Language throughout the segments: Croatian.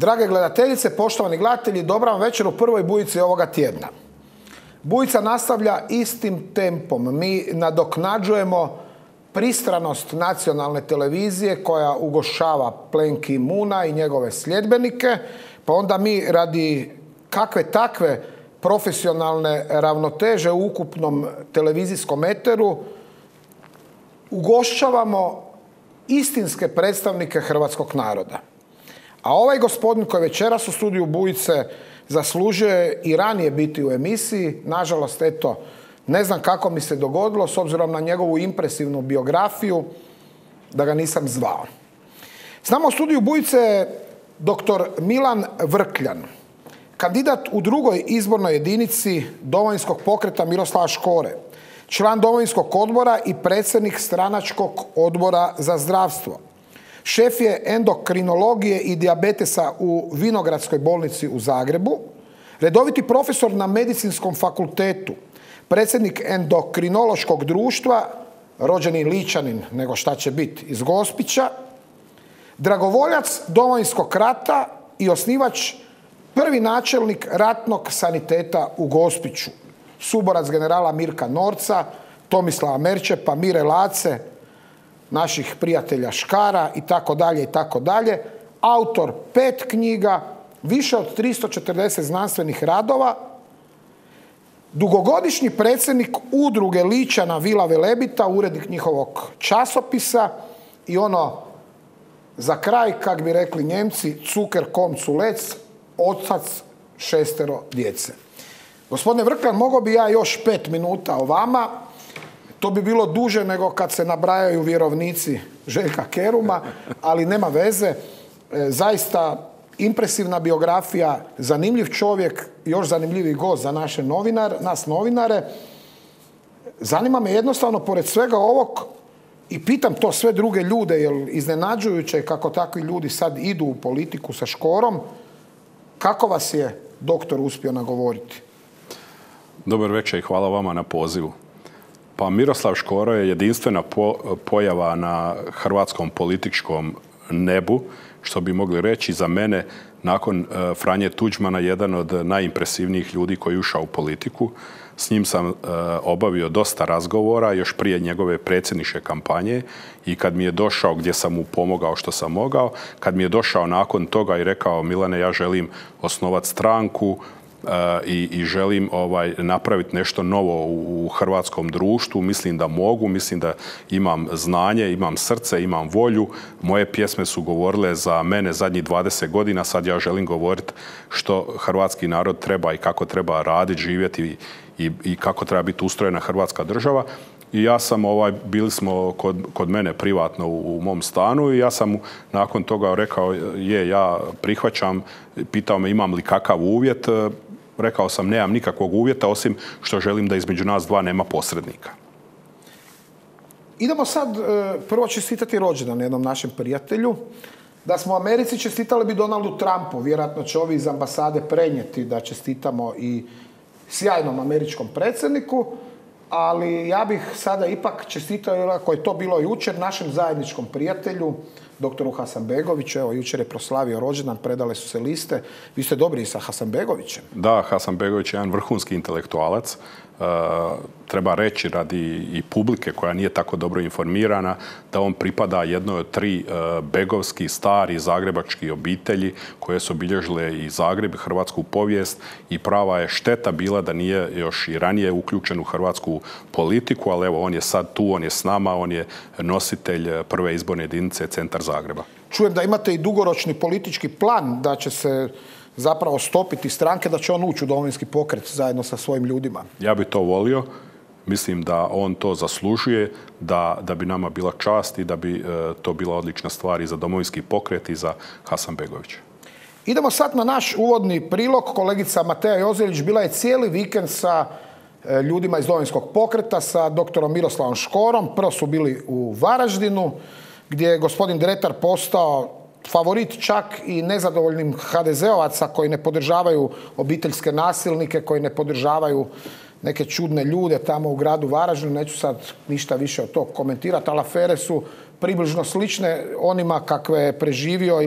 Drage gledateljice, poštovani gledatelji, dobra vam večer u prvoj bujici ovoga tjedna. Bujica nastavlja istim tempom. Mi nadoknađujemo pristranost nacionalne televizije koja ugošava Plenki Muna i njegove sljedbenike, pa onda mi radi kakve takve profesionalne ravnoteže u ukupnom televizijskom eteru ugošćavamo istinske predstavnike hrvatskog naroda. A ovaj gospodin koji večeras u studiju Bujice zaslužuje i ranije biti u emisiji, nažalost, eto, ne znam kako mi se dogodilo, s obzirom na njegovu impresivnu biografiju, da ga nisam zvao. S nama u studiju Bujice je dr. Milan Vrkljan, kandidat u drugoj izbornoj jedinici Domovinskog pokreta Miroslava Škore, član Domovinskog odbora i predsjednik stranačkog odbora za zdravstvo. Šef je endokrinologije i dijabetesa u Vinogradskoj bolnici u Zagrebu, redoviti profesor na Medicinskom fakultetu, predsjednik endokrinološkog društva, rođeni Ličanin, nego šta će biti, iz Gospića, dragovoljac Domovinskog rata i osnivač prvi načelnik ratnog saniteta u Gospiću, suborac generala Mirka Norca, Tomislava Merčepa, Mire Lace, naših prijatelja Škara i tako dalje, autor 5 knjiga, više od 340 znanstvenih radova, dugogodišnji predsjednik udruge Ličana Vila Velebita, urednik njihovog časopisa i ono za kraj, kak bi rekli Njemci, Zucker komm zuletzt, otac 6 djece. Gospodine Vrkljan, mogao bi ja još 5 minuta o vama. To bi bilo duže nego kad se nabrajaju vjerovnici Željka Keruma, ali nema veze. Zaista impresivna biografija, zanimljiv čovjek, još zanimljiviji gost za nas novinare. Zanima me jednostavno, pored svega ovog, i pitam to sve druge ljude, jer iznenađujuće je kako takvi ljudi sad idu u politiku sa Škorom, kako vas je doktor uspio nagovoriti? Dobar večer i hvala vama na pozivu. Pa Miroslav Škoro je jedinstvena pojava na hrvatskom političkom nebu, što bi mogli reći za mene nakon Franje Tuđmana jedan od najimpresivnijih ljudi koji je ušao u politiku. S njim sam obavio dosta razgovora još prije njegove predsjedničke kampanje i kad mi je došao, gdje sam mu pomogao što sam mogao, kad mi je došao nakon toga i rekao: Milane, ja želim osnovati stranku i želim napraviti nešto novo u hrvatskom društvu, mislim da mogu, mislim da imam znanje, imam srce, imam volju. Moje pjesme su govorile za mene zadnjih 20 godina, sad ja želim govoriti što hrvatski narod treba i kako treba raditi, živjeti i kako treba biti ustrojena hrvatska država. I ja sam, bili smo kod mene privatno u mom stanu i ja sam nakon toga rekao: ja prihvaćam, pitao me imam li kakav uvjet. Rekao sam: nemam nikakvog uvjeta, osim što želim da između nas dva nema posrednika. Idemo sad prvo čestitati rođendan jednom našem prijatelju. Da smo u Americi, čestitali bi Donaldu Trumpu. Vjerojatno će ovi iz ambasade prenijeti da čestitamo i sjajnom američkom predsjedniku, ali ja bih sada ipak čestitao, ako je to bilo jučer, našem zajedničkom prijatelju, doktoru Hasanbegoviću. Evo, jučer je proslavio rođendan, predale su se liste. Vi ste dobri i sa Hasanbegovićem. Da, Hasanbegović je jedan vrhunski intelektualac. Treba reći radi i publike koja nije tako dobro informirana da on pripada jednoj od 3 begovski stari zagrebački obitelji koje su obilježile i Zagreb i hrvatsku povijest i prava je šteta bila da nije još i ranije uključen u hrvatsku politiku, ali evo, on je sad tu, on je s nama, on je nositelj prve izborne jedinice Centar Zagreba. Čujem da imate i dugoročni politički plan da će se zapravo stopiti stranke, da će on ući u Domovinski pokret zajedno sa svojim ljudima. Ja bi to volio. Mislim da on to zaslužuje, da bi nama bila čast i da bi to bila odlična stvar i za Domovinski pokret i za Hasanbegovića. Idemo sad na naš uvodni prilog. Kolegica Mateja Jozelić bila je cijeli vikend sa ljudima iz Domovinskog pokreta, sa doktorom Miroslavom Škorom. Prvo su bili u Varaždinu, gdje je gospodin Dretar postao favorit čak i nezadovoljnim HDZ-ovaca koji ne podržavaju obiteljske nasilnike, koji ne podržavaju neke čudne ljude tamo u gradu Varaždinu. Neću sad ništa više od tog komentirati, ali afere su približno slične onima kakve je preživio ili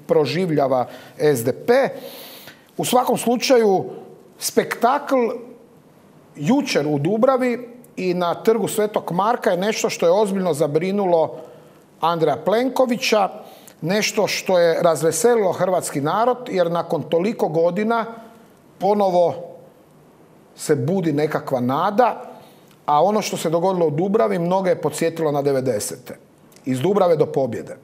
proživljava SDP. U svakom slučaju, spektakl jučer u Dubravi i na trgu Svetog Marka je nešto što je ozbiljno zabrinulo Andreja Plenkovića, nešto što je razveselilo hrvatski narod, jer nakon toliko godina ponovo se budi nekakva nada, a ono što se dogodilo u Dubravi mnoge je podsjetilo na 90. Iz Dubrave do pobjede.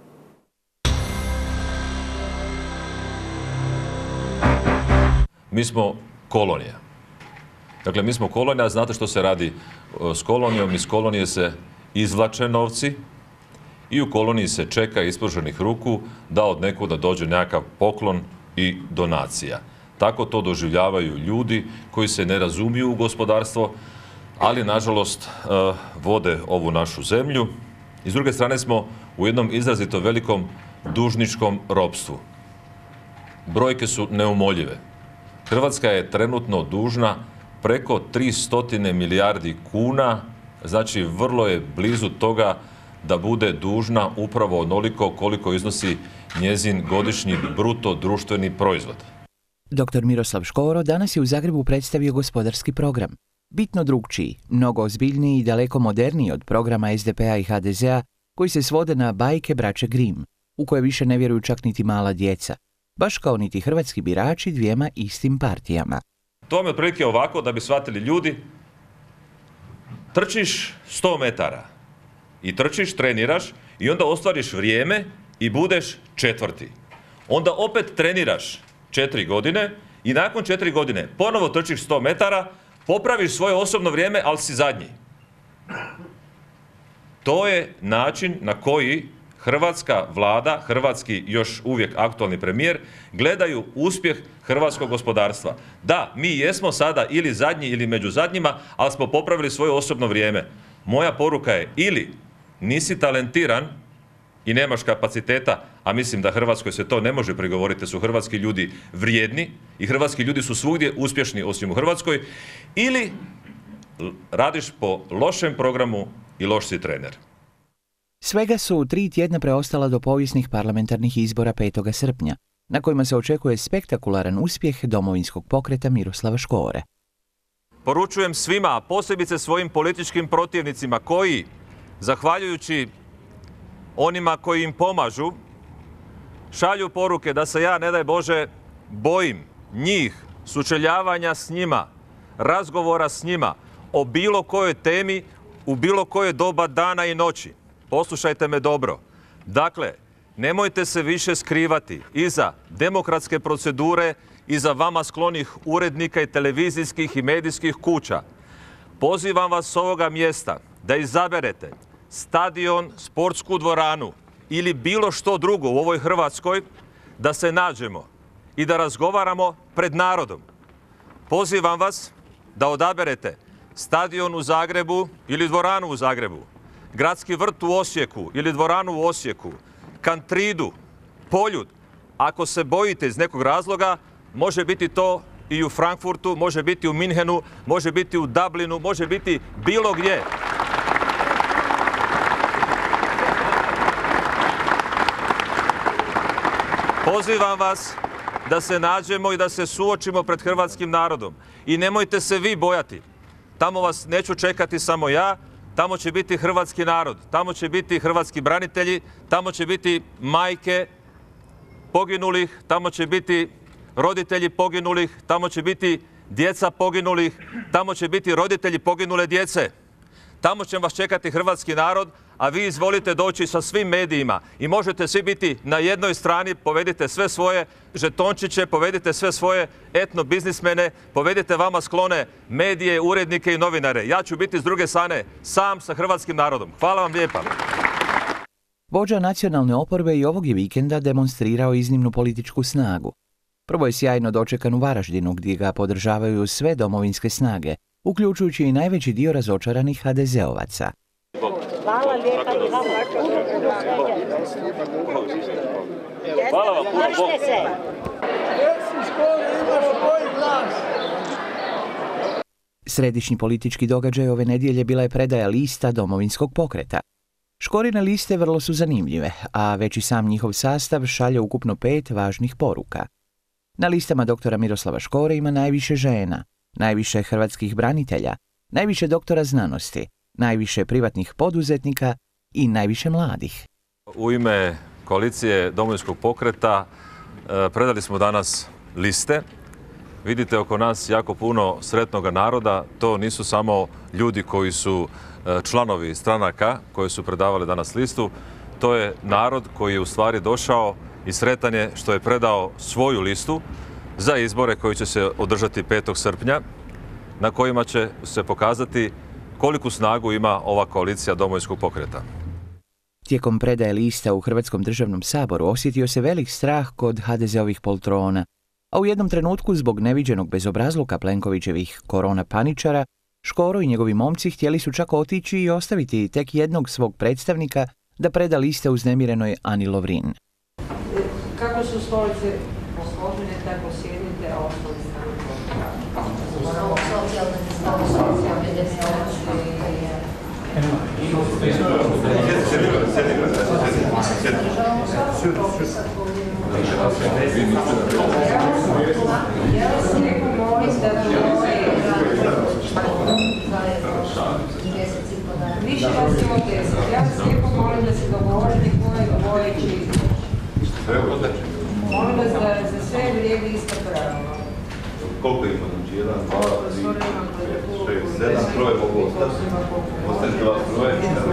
Mi smo kolonija. Dakle, mi smo kolonija, znate što se radi s kolonijom? Iz kolonije se izvlače novci i u koloniji se čeka ispruženih ruku da od nekuda dođe nekakav poklon i donacija. Tako to doživljavaju ljudi koji se ne razumiju u gospodarstvo, ali nažalost vode ovu našu zemlju. I s druge strane smo u jednom izrazito velikom dužničkom ropstvu. Brojke su neumoljive. Hrvatska je trenutno dužna preko 300 milijardi kuna, znači vrlo je blizu toga da bude dužna upravo onoliko koliko iznosi njezin godišnji bruto društveni proizvod. Dr. Miroslav Škoro danas je u Zagrebu predstavio gospodarski program. Bitno drugčiji, mnogo ozbiljniji i daleko moderniji od programa SDP-a i HDZ-a koji se svode na bajke braće Grimm, u koje više ne vjeruju čak niti mala djeca, baš kao niti hrvatski birači dvijema istim partijama. To vam je otprilike ovako da bi shvatili ljudi. Trčiš 100 metara i trčiš, treniraš i onda ostvariš vrijeme i budeš 4. Onda opet treniraš 4 godine i nakon 4 godine ponovo trčiš 100 metara, popraviš svoje osobno vrijeme, ali si zadnji. To je način na koji hrvatska vlada, hrvatski još uvijek aktualni premijer, gledaju uspjeh hrvatskog gospodarstva. Da, mi jesmo sada ili zadnji ili među zadnjima, ali smo popravili svoje osobno vrijeme. Moja poruka je ili nisi talentiran i nemaš kapaciteta, a mislim da Hrvatskoj se to ne može prigovoriti, da su hrvatski ljudi vrijedni i hrvatski ljudi su svugdje uspješni osim u Hrvatskoj, ili radiš po lošem programu i loš si trener. Svega su 3 tjedna preostala do povijesnih parlamentarnih izbora 5. srpnja, na kojima se očekuje spektakularan uspjeh Domovinskog pokreta Miroslava Škore. Poručujem svima, a posebice svojim političkim protivnicima koji, zahvaljujući onima koji im pomažu, šalju poruke da se ja, ne daj Bože, bojim njih, sučeljavanja s njima, razgovora s njima o bilo kojoj temi, u bilo koje doba dana i noći. Poslušajte me dobro. Dakle, nemojte se više skrivati iza demokratske procedure, iza vama sklonih urednika i televizijskih i medijskih kuća. Pozivam vas s ovoga mjesta da izaberete stadion, sportsku dvoranu ili bilo što drugo u ovoj Hrvatskoj, da se nađemo i da razgovaramo pred narodom. Pozivam vas da odaberete stadion u Zagrebu ili dvoranu u Zagrebu, Gradski vrt u Osijeku ili dvoranu u Osijeku, Kantridu, Poljud. Ako se bojite iz nekog razloga, može biti to i u Frankfurtu, može biti u Minhenu, može biti u Dublinu, može biti bilo gdje. Pozivam vas da se nađemo i da se suočimo pred hrvatskim narodom. I nemojte se vi bojati. Tamo vas neću čekati samo ja, tamo će biti hrvatski narod, tamo će biti hrvatski branitelji, tamo će biti majke poginulih, tamo će biti roditelji poginulih, tamo će biti djeca poginulih, tamo će biti roditelji poginule djece. Tamo će vas čekati hrvatski narod, a vi izvolite doći sa svim medijima i možete svi biti na jednoj strani, povedite sve svoje žetončiće, povedite sve svoje etno-biznismene, povedite vama sklone medije, urednike i novinare. Ja ću biti s druge strane sam sa hrvatskim narodom. Hvala vam lijepa. Vođa nacionalne oporbe i ovog je vikenda demonstrirao iznimnu političku snagu. Prvo je sjajno dočekan u Varaždinu, gdje ga podržavaju sve domovinske snage, uključujući i najveći dio razočaranih HDZ-ovaca. Hvala lijepa i vama. Hvala vam. Držite se. Središnji politički događaj ove nedjelje bila je predaja lista Domovinskog pokreta. Škorine liste vrlo su zanimljive, a već i sam njihov sastav šalje ukupno 5 važnih poruka. Na listama doktora Miroslava Škore ima najviše žena, najviše hrvatskih branitelja, najviše doktora znanosti, najviše privatnih poduzetnika i najviše mladih. U ime koalicije Domovinskog pokreta predali smo danas liste. Vidite oko nas jako puno sretnoga naroda. To nisu samo ljudi koji su članovi stranaka koji su predavali danas listu. To je narod koji je u stvari došao i sretan je što je predao svoju listu za izbore koji će se održati 5. srpnja, na kojima će se pokazati koliku snagu ima ova koalicija Domovinskog pokreta. Tijekom predaje lista u Hrvatskom državnom saboru osjetio se velik strah kod HDZ-ovih poltrona, a u jednom trenutku zbog neviđenog bezobrazluka Plenkovićevih korona paničara, Škoro i njegovi momci htjeli su čak otići i ostaviti tek jednog svog predstavnika da preda liste uznemirenoj Ani Lovrin. Kako su stolice posložene, tako sjedite, a ostali Više vas je od 10. Ja vas lijepo molim da se dogovorite koje će izvući. Molim vas da za sve vrijedi ista pravila. Koliko ima? Znači, 1, 2, 3, 6, 7, troje mogu ostati. Ostati 2 troje.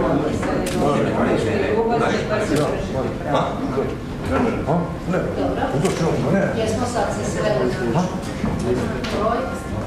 Jesmo sad se sveli na broj.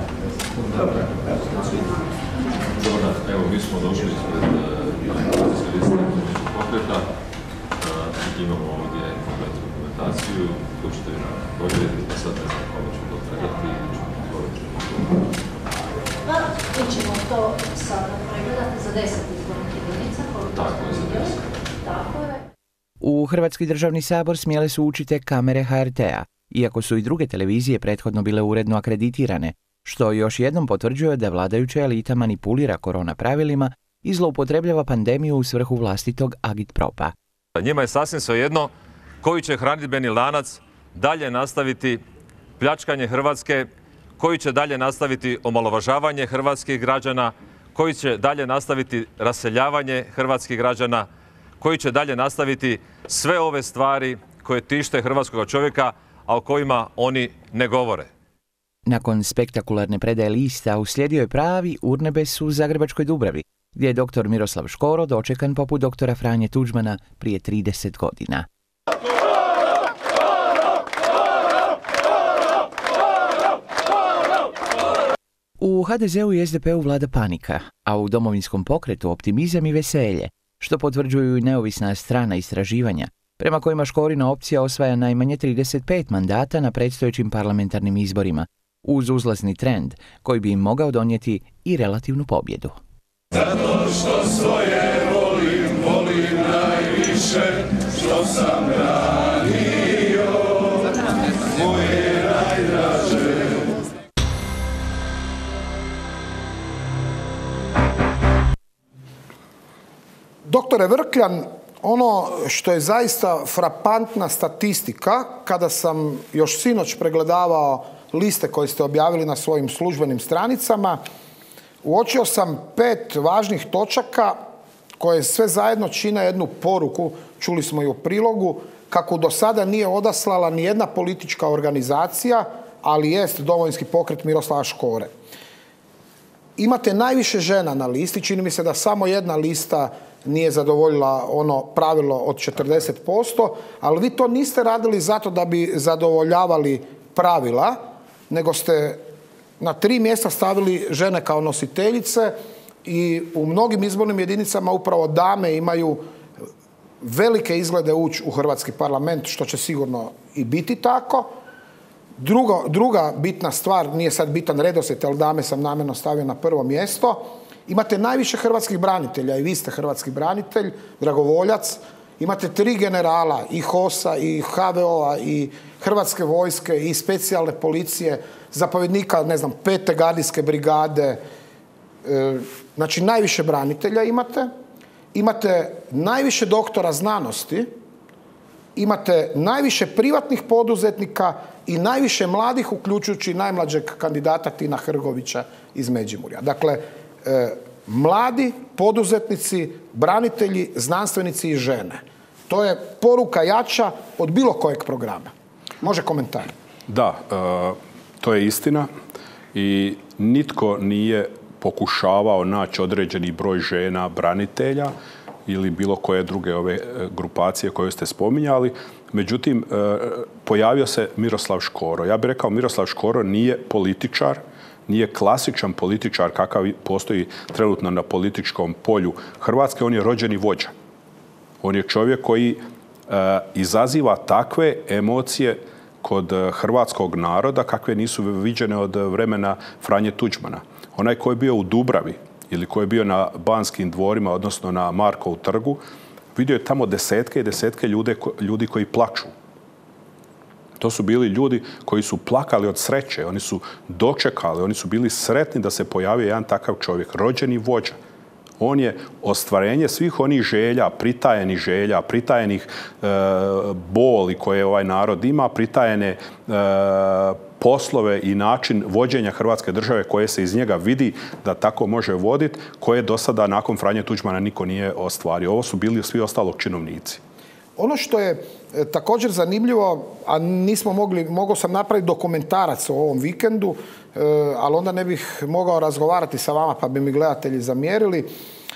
Evo, mi smo došli ispred Hrvatske liste pokreta. Imamo ovdje kompletnu dokumentaciju koju ćete vi provjeriti, pa sad ne znam kome ćemo to predati i ćemo odgovoriti. Pa, mi ćemo to sada pregledati za 10 izbornih jedinica. Tako je, za 10. Tako je. U Hrvatski državni sabor smjele su ući tek kamere HRT-a, iako su i druge televizije prethodno bile uredno akreditirane, što još jednom potvrđuje da vladajuća elita manipulira korona pravilima i zloupotrebljava pandemiju u svrhu vlastitog agitpropa. Njima je sasvim svejedno koji će hranidbeni lanac dalje nastaviti pljačkanje Hrvatske, koji će dalje nastaviti omalovažavanje hrvatskih građana, koji će dalje nastaviti raseljavanje hrvatskih građana, koji će dalje nastaviti sve ove stvari koje tište hrvatskog čovjeka, a o kojima oni ne govore. Nakon spektakularne predaje lista uslijedio je pravi urnebes u Zagrebačkoj Dubravi, gdje je doktor Miroslav Škoro dočekan poput doktora Franje Tuđmana prije 30 godina. U HDZ-u i SDP-u vlada panika, a u Domovinskom pokretu optimizam i veselje, što potvrđuju i neovisna strana istraživanja, prema kojima Škorina opcija osvaja najmanje 35 mandata na predstojećim parlamentarnim izborima, uz uzlazni trend koji bi im mogao donijeti i relativnu pobjedu. Zato što svoje volim najviše, što sam branio, moje najdraže. Doktore Vrkljan, ono što je zaista frapantna statistika, kada sam još sinoć pregledavao liste koje ste objavili na svojim službenim stranicama, uočio sam 5 važnih točaka koje sve zajedno čine jednu poruku, čuli smo i u prilogu, kako do sada nije odaslala ni jedna politička organizacija, ali jest Domovinski pokret Miroslava Škore. Imate najviše žena na listi, čini mi se da samo jedna lista nije zadovoljila ono pravilo od 40%, ali vi to niste radili zato da bi zadovoljavali pravila, nego ste na 3 mjesta stavili žene kao nositeljice i u mnogim izbornim jedinicama upravo dame imaju velike izglede ući u Hrvatski parlament, što će sigurno i biti tako. Druga bitna stvar, nije sad bitan redoslijed, ali dame sam namjerno stavio na prvo mjesto. Imate najviše hrvatskih branitelja i vi ste hrvatski branitelj, dragovoljac. Imate 3 generala, i HOS-a, i HVO-a, i Hrvatske vojske, i specijalne policije, zapovjednika, ne znam, 5. gardijske brigade. Znači, najviše branitelja imate. imate najviše doktora znanosti, imate najviše privatnih poduzetnika i najviše mladih, uključujući najmlađeg kandidata Tina Hrgovića iz Međimurja. Dakle, mladi poduzetnici, branitelji, znanstvenici i žene. To je poruka jača od bilo kojeg programa. Može komentar? Da, to je istina i nitko nije pokušavao naći određeni broj žena branitelja ili bilo koje druge ove grupacije koje ste spominjali. Međutim, pojavio se Miroslav Škoro. Ja bih rekao, Miroslav Škoro nije političar, nije klasičan političar kakav postoji trenutno na političkom polju Hrvatske. On je rođeni vođa. On je čovjek koji izaziva takve emocije kod hrvatskog naroda kakve nisu viđene od vremena Franje Tuđmana. Onaj koji je bio u Dubravi ili koji je bio na Banskim dvorima, odnosno na Markovu trgu, vidio je tamo desetke i desetke ljudi koji plaču. To su bili ljudi koji su plakali od sreće, oni su dočekali, oni su bili sretni da se pojavio jedan takav čovjek, rođeni vođa. On je ostvarenje svih onih želja, pritajenih boli koje ovaj narod ima, pritajene poslove i način vođenja Hrvatske države koje se iz njega vidi da tako može voditi, koje do sada nakon Franje Tuđmana niko nije ostvario. Ovo su bili svi ostalog činovnici. Ono što je također zanimljivo, a mogao sam napraviti dokumentarac o ovom vikendu, ali onda ne bih mogao razgovarati sa vama pa bi mi gledatelji zamjerili.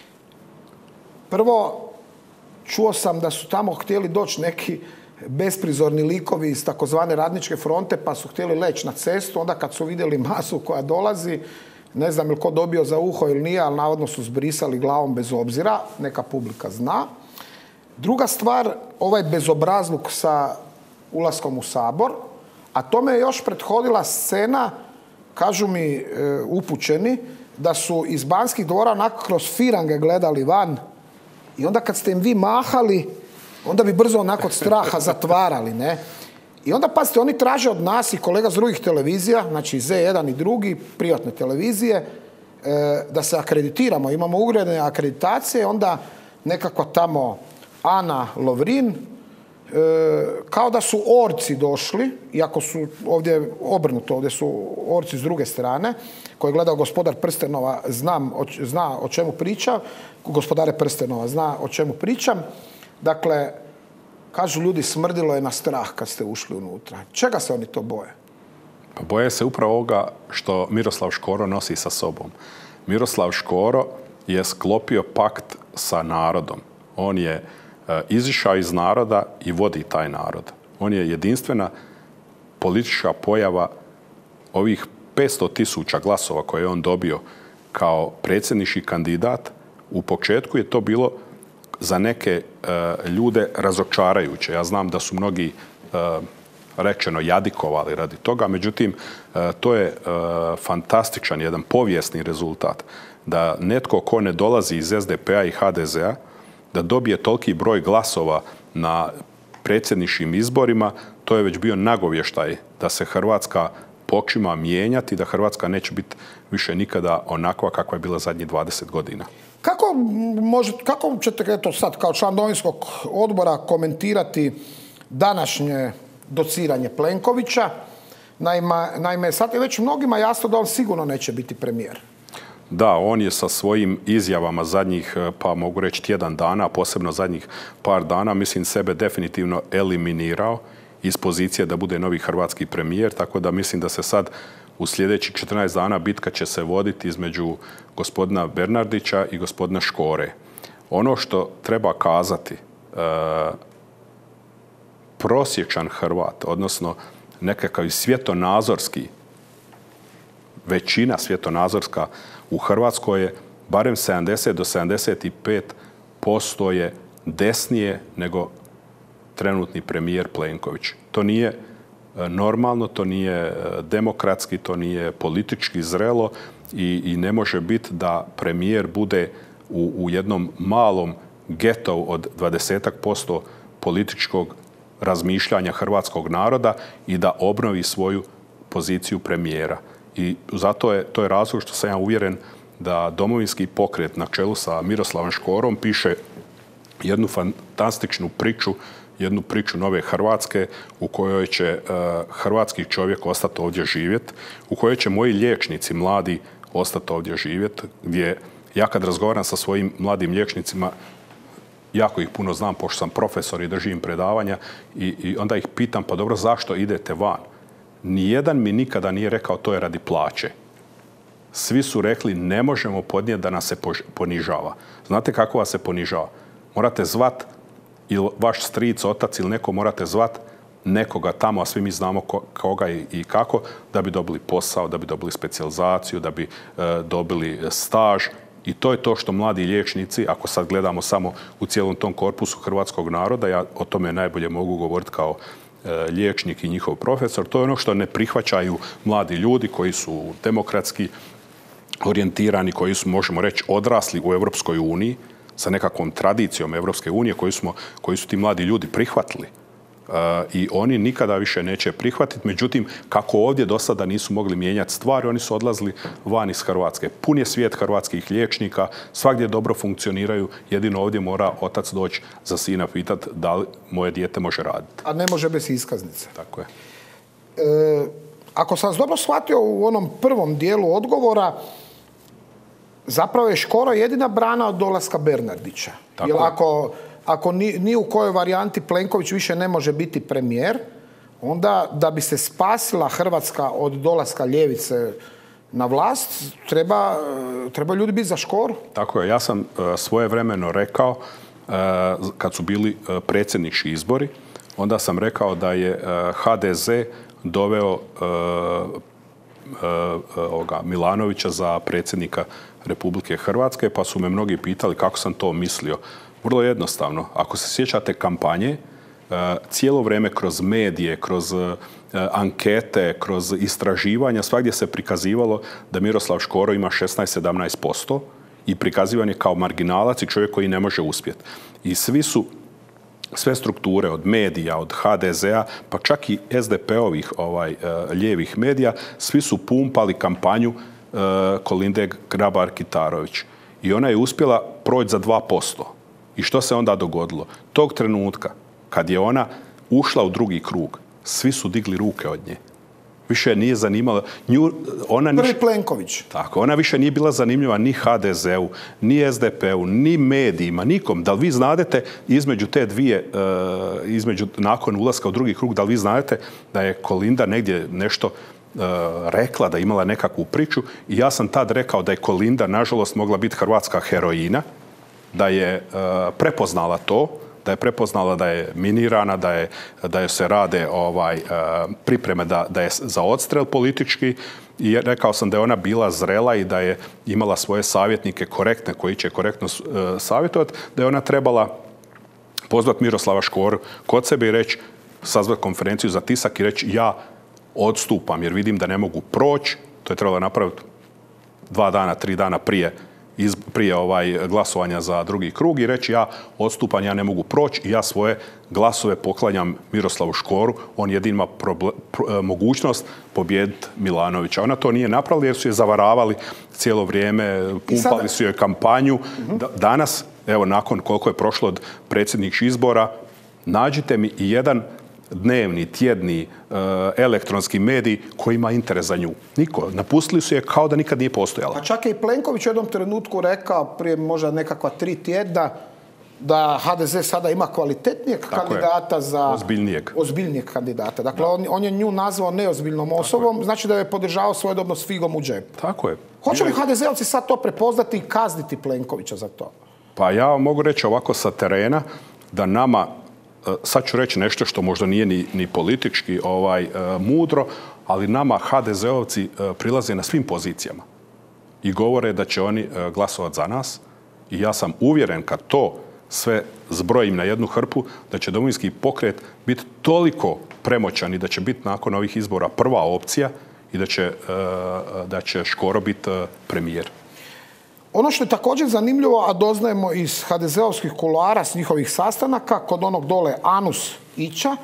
Prvo, čuo sam da su tamo htjeli doći neki besprizorni likovi iz takozvane Radničke fronte pa su htjeli leći na cestu. Onda kad su vidjeli masu koja dolazi, ne znam je li ko dobio za uho ili nije, ali navodno su zbrisali glavom bez obzira. Neka publika zna. Druga stvar, ovaj bezobrazluk sa ulaskom u Sabor, a tome je još prethodila scena, kažu mi upućeni, da su iz Banskih dvora onako kroz firange gledali van i onda kad ste im vi mahali, onda bi brzo onako od straha zatvarali, ne? I onda, pazite, oni traže od nas i kolega s drugih televizija, znači Z1 i drugi, privatne televizije, da se akreditiramo. Imamo uredne akreditacije, onda nekako tamo Ana Lovrin, kao da su orci došli, iako su ovdje obrnuto, ovdje su orci s druge strane, koji je gledao Gospodar prstenova, zna o čemu pričam, Gospodare prstenova zna o čemu pričam. Dakle, kažu ljudi, smrdilo je na strah kad ste ušli unutra. Čega se oni to boje? Pa boje se upravo ovoga što Miroslav Škoro nosi sa sobom. Miroslav Škoro je sklopio pakt sa narodom. On je izišao iz naroda i vodi taj narod. On je jedinstvena politička pojava ovih 500.000 glasova koje je on dobio kao predsjednički kandidat. U početku je to bilo za neke ljude razočarajuće. Ja znam da su mnogi rečeno jadikovali radi toga, međutim to je fantastičan jedan povijesni rezultat da netko ko ne dolazi iz SDP-a i HDZ-a da dobije toliki broj glasova na predsjedničkim izborima, to je već bio nagovještaj da se Hrvatska počima mijenjati, da Hrvatska neće biti više nikada onakva kakva je bila zadnjih 20 godina. Kako ćete eto sad kao član Domovinskog odbora komentirati današnje dociranje Plenkovića? Naime, sad je već mnogima jasno da on sigurno neće biti premijer. Da, on je sa svojim izjavama zadnjih, pa mogu reći tjedan dana, posebno zadnjih par dana, mislim sebe definitivno eliminirao iz pozicije da bude novi hrvatski premijer, tako da mislim da se sad u sljedećih 14 dana bitka će se voditi između gospodina Bernardića i gospodina Škore. Ono što treba kazati, prosječan Hrvat, odnosno nekakav svjetonazorski, većina svjetonazorska u Hrvatskoj je barem 70 do 75% je desnije nego trenutni premijer Plenković. To nije normalno, to nije demokratski, to nije politički zrelo i ne može biti da premijer bude u jednom malom getu od 20% političkog razmišljanja hrvatskog naroda i da obnovi svoju poziciju premijera. I zato to je razlog što sam ja uvjeren da Domovinski pokret na čelu sa Miroslavom Škorom piše jednu fantastičnu priču, jednu priču nove Hrvatske u kojoj će hrvatski čovjek ostati ovdje živjeti, u kojoj će moji liječnici mladi ostati ovdje živjeti, gdje ja kad razgovaram sa svojim mladim liječnicima, jako ih puno znam, pošto sam profesor i držim predavanja, i onda ih pitam, pa dobro, zašto idete van? Nijedan mi nikada nije rekao to je radi plaće. Svi su rekli ne možemo podnijeti da nas se ponižava. Znate kako vas se ponižava? Morate zvat, ili vaš stric, otac ili neko, morate zvat nekoga tamo, a svi mi znamo koga i kako, da bi dobili posao, da bi dobili specijalizaciju, da bi dobili staž. I to je to što mladi liječnici, ako sad gledamo samo u cijelom tom korpusu hrvatskog naroda, ja o tome najbolje mogu govoriti kao liječnik i njihov profesor, to je ono što ne prihvaćaju mladi ljudi koji su demokratski orijentirani, koji su, možemo reći, odrasli u Europskoj uniji, sa nekakvom tradicijom Europske unije koji su ti mladi ljudi prihvatili. I oni nikada više neće prihvatiti. Međutim, kako ovdje do sada nisu mogli mijenjati stvari, oni su odlazili van iz Hrvatske. Pun je svijet hrvatskih liječnika, svagdje dobro funkcioniraju, jedino ovdje mora otac doći za sina pitati da li moje dijete može raditi. A ne može bez iskaznice. Tako je. Ako sam vas dobro shvatio u onom prvom dijelu odgovora, zapravo je Škoro jedina brana od dolaska Bernardića. Jer ako ni u kojoj varijanti Plenković više ne može biti premijer, onda da bi se spasila Hrvatska od dolaska ljevice na vlast, treba ljudi biti za Škoru. Tako je. Ja sam svojevremeno rekao, kad su bili predsjednički izbori, onda sam rekao da je HDZ doveo Milanovića za predsjednika Republike Hrvatske, pa su me mnogi pitali kako sam to mislio. Vrlo jednostavno. Ako se sjećate kampanje, cijelo vrijeme kroz medije, kroz ankete, kroz istraživanja, svagdje se prikazivalo da Miroslav Škoro ima 16-17% i prikazivan je kao marginalac i čovjek koji ne može uspjeti. I sve strukture od medija, od HDZ-a, pa čak i SDP-ovih lijevih medija, svi su pumpali kampanju Kolinde Grabar-Kitarović. I ona je uspjela proći za 2%. I što se onda dogodilo? Tog trenutka, kad je ona ušla u drugi krug, svi su digli ruke od nje. Više nije zanimala... Prvi Plenković. Tako, ona više nije bila zanimljiva ni HDZ-u, ni SDP-u, ni medijima, nikom. Da li vi znadete između te dvije, nakon ulaska u drugi krug, da li vi znadete da je Kolinda negdje nešto rekla, da je imala nekakvu priču, i ja sam tad rekao da je Kolinda, nažalost, mogla biti hrvatska heroina, da je prepoznala to, da je prepoznala da je minirana, da je se rade pripreme da je za odstrel politički, i rekao sam da je ona bila zrela i da je imala svoje savjetnike korektne, koji će korektno savjetovati, da je ona trebala pozvati Miroslava Škoru kod sebe i reći, sazvati konferenciju za tisak i reći ja odstupam jer vidim da ne mogu proći. To je trebalo napraviti 2 dana, 3 dana prije glasovanja za drugi krug i reći ja odstupam, ja ne mogu proći i ja svoje glasove poklanjam Miroslavu Škoru. On jedin ima mogućnost pobijediti Milanovića. Ona to nije napravila jer su je zavaravali cijelo vrijeme, pumpali su joj kampanju. Danas, evo nakon koliko je prošlo od predsjedničkih izbora, nađite mi i jedan dnevni, tjedni, elektronski medij koji ima interes za nju. Niko. Napustili su je kao da nikad nije postojala. A čak je i Plenković u jednom trenutku rekao, prije možda nekakva 3 tjedna, da HDZ sada ima kvalitetnijeg kandidata za... Ozbiljnijeg kandidata. Dakle, on je nju nazvao neozbiljnom osobom, znači da je podržao svojedobno s figom u džepu. Tako je. Hoće li HDZ-ovci sad to prepoznati i kazniti Plenkovića za to? Pa ja vam mogu reći ovako sa terena da nama, sad ću reći nešto što možda nije ni politički mudro, ali nama HDZ-ovci prilaze na svim pozicijama i govore da će oni glasovati za nas i ja sam uvjeren kad to sve zbrojim na jednu hrpu, da će Domovinski pokret biti toliko premoćan i da će biti nakon ovih izbora prva opcija i da će Škoro biti premijer. Ono što je također zanimljivo, a doznajemo iz HDZ-ovskih kuloara s njihovih sastanaka, kod onog dole Anus Ića,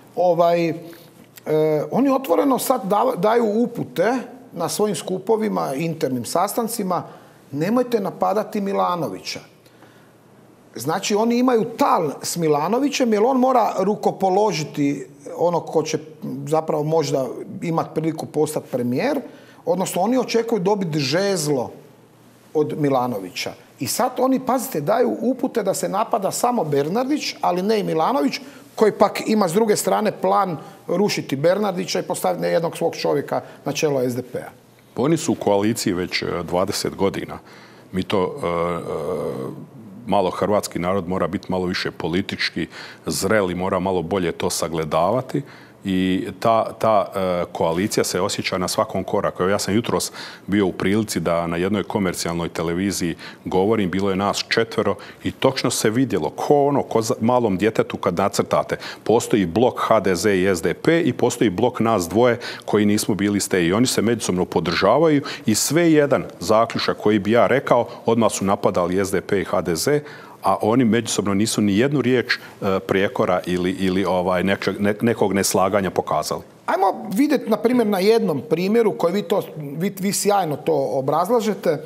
oni otvoreno sad daju upute na svojim skupovima, internim sastancima, nemojte napadati Milanovića. Znači oni imaju tal s Milanovićem jer on mora rukopoložiti ono ko će zapravo možda imati priliku postati premijer, odnosno oni očekuju dobiti žezlo od Milanovića. I sad oni, pazite, daju upute da se napada samo Bernardić, ali ne i Milanović, koji pak ima s druge strane plan rušiti Bernardića i postaviti jednog svog čovjeka na čelo SDP-a. Oni su u koaliciji već 20 godina. Mi to, malo hrvatski narod mora biti malo više politički zreli, mora malo bolje to sagledavati. I ta koalicija se osjeća na svakom koraku. Ja sam jutros bio u prilici da na jednoj komercijalnoj televiziji govorim, bilo je nas 4 i točno se vidjelo ko malom djetetu kad nacrtate. Postoji blok HDZ i SDP i postoji blok nas dvoje koji nismo bili s te. I oni se međusobno podržavaju i sve jedan zaključak koji bi ja rekao, odmah su napadali SDP i HDZ, a oni međusobno nisu ni jednu riječ prijekora ili nekog neslaganja pokazali. Ajmo vidjeti, na primjer, na jednom primjeru koji vi sjajno to obrazlažete,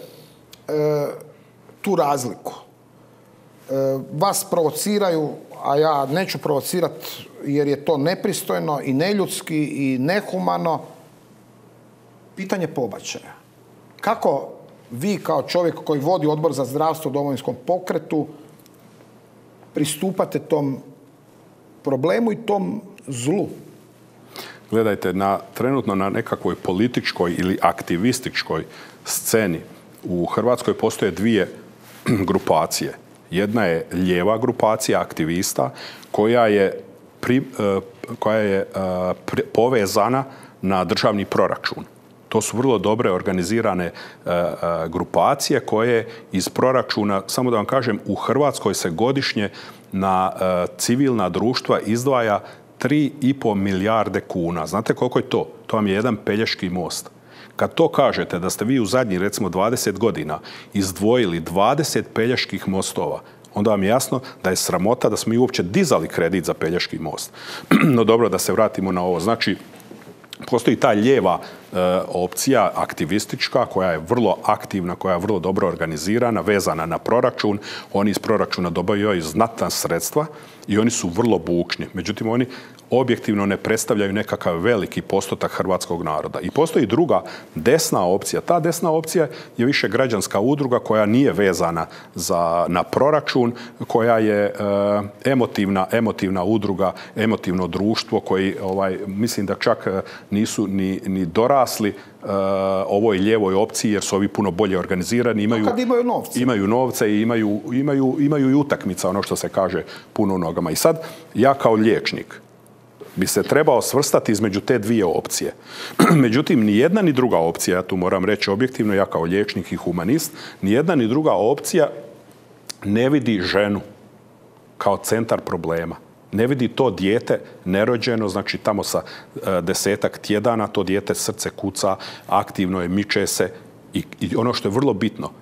tu razliku. Vas provociraju, a ja neću provocirati jer je to nepristojno i neljudski i nehumano, pitanje pobačaja. Kako vi kao čovjek koji vodi Odbor za zdravstvo u Domovinskom pokretu pristupate tom problemu i tom zlu? Gledajte, trenutno na nekakvoj političkoj ili aktivističkoj sceni u Hrvatskoj postoje 2 grupacije. Jedna je lijeva grupacija aktivista koja je povezana na državni proračun. To su vrlo dobre organizirane grupacije koje iz proračuna, samo da vam kažem, u Hrvatskoj se godišnje na civilna društva izdvaja 3,5 milijarde kuna. Znate koliko je to? To vam je jedan Pelješki most. Kad to kažete da ste vi u zadnjih, recimo, 20 godina izdvojili 20 Peljeških mostova, onda vam je jasno da je sramota da smo mi uopće dizali kredit za Pelješki most. No dobro, da se vratimo na ovo. Znači, postoji ta lijeva opcija aktivistička koja je vrlo aktivna, koja je vrlo dobro organizirana, vezana na proračun. Oni iz proračuna dobivaju znatna sredstva i oni su vrlo bučni. Međutim, oni objektivno ne predstavljaju nekakav veliki postotak hrvatskog naroda. I postoji druga desna opcija. Ta desna opcija je više građanska udruga koja nije vezana na proračun, koja je emotivna udruga, emotivno društvo koji mislim da čak nisu ni dorasli ovoj lijevoj opciji jer su ovi puno bolje organizirani. Imaju novce i imaju i utakmica, ono što se kaže, puno u nogama. I sad ja kao liječnik bi se trebao svrstati između te 2 opcije. Međutim, ni jedna ni druga opcija, ja tu moram reći objektivno, ja kao liječnik i humanist, ni jedna ni druga opcija ne vidi ženu kao centar problema. Ne vidi to dijete nerođeno, znači tamo sa 10-ak tjedana to dijete srce kuca, aktivno je, miče se i ono što je vrlo bitno,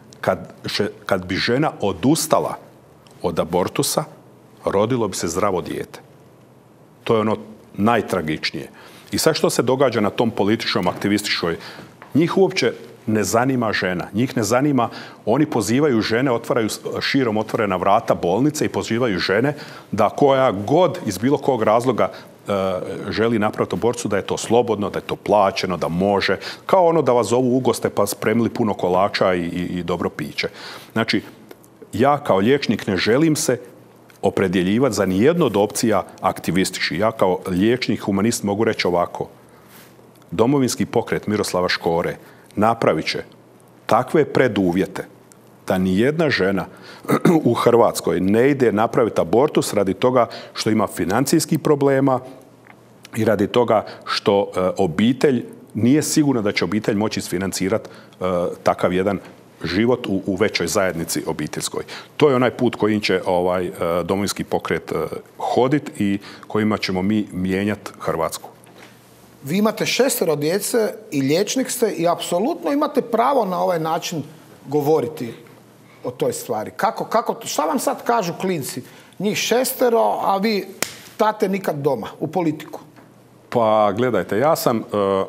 kad bi žena odustala od abortusa, rodilo bi se zdravo dijete. To je ono najtragičnije. I sad što se događa na tom političkom, aktivističkoj? Njih uopće ne zanima žena. Njih ne zanima, oni pozivaju žene, otvaraju širom otvorena vrata bolnice i pozivaju žene da koja god iz bilo kog razloga želi napraviti abortusu, da je to slobodno, da je to plaćeno, da može. Kao ono da vas zovu u goste pa spremili puno kolača i dobro piće. Znači, ja kao liječnik ne želim se opredjeljivati za nijednu od opcija aktivistički. Ja kao liječnik, humanist mogu reći ovako. Domovinski pokret Miroslava Škore napravit će takve preduvjete da nijedna žena u Hrvatskoj ne ide napraviti abortus radi toga što ima financijskih problema i radi toga što obitelj nije sigurno da će obitelj moći isfinancirati takav jedan život u većoj zajednici obiteljskoj. To je onaj put kojim će Domovinski pokret hoditi i kojima ćemo mi mijenjati Hrvatsku. Vi imate 6 djece i liječnik ste i apsolutno imate pravo na ovaj način govoriti o toj stvari. Šta vam sad kažu klinci? Njih 6, a vi tate nikad doma, u politiku. Pa gledajte, ja sam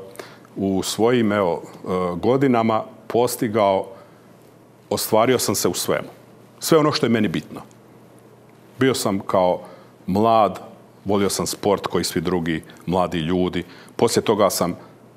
u svojim godinama postigao, ostvario sam se u svemu. Sve ono što je meni bitno. Bio sam kao mlad, volio sam sport koji svi drugi mladi ljudi. Poslije toga sam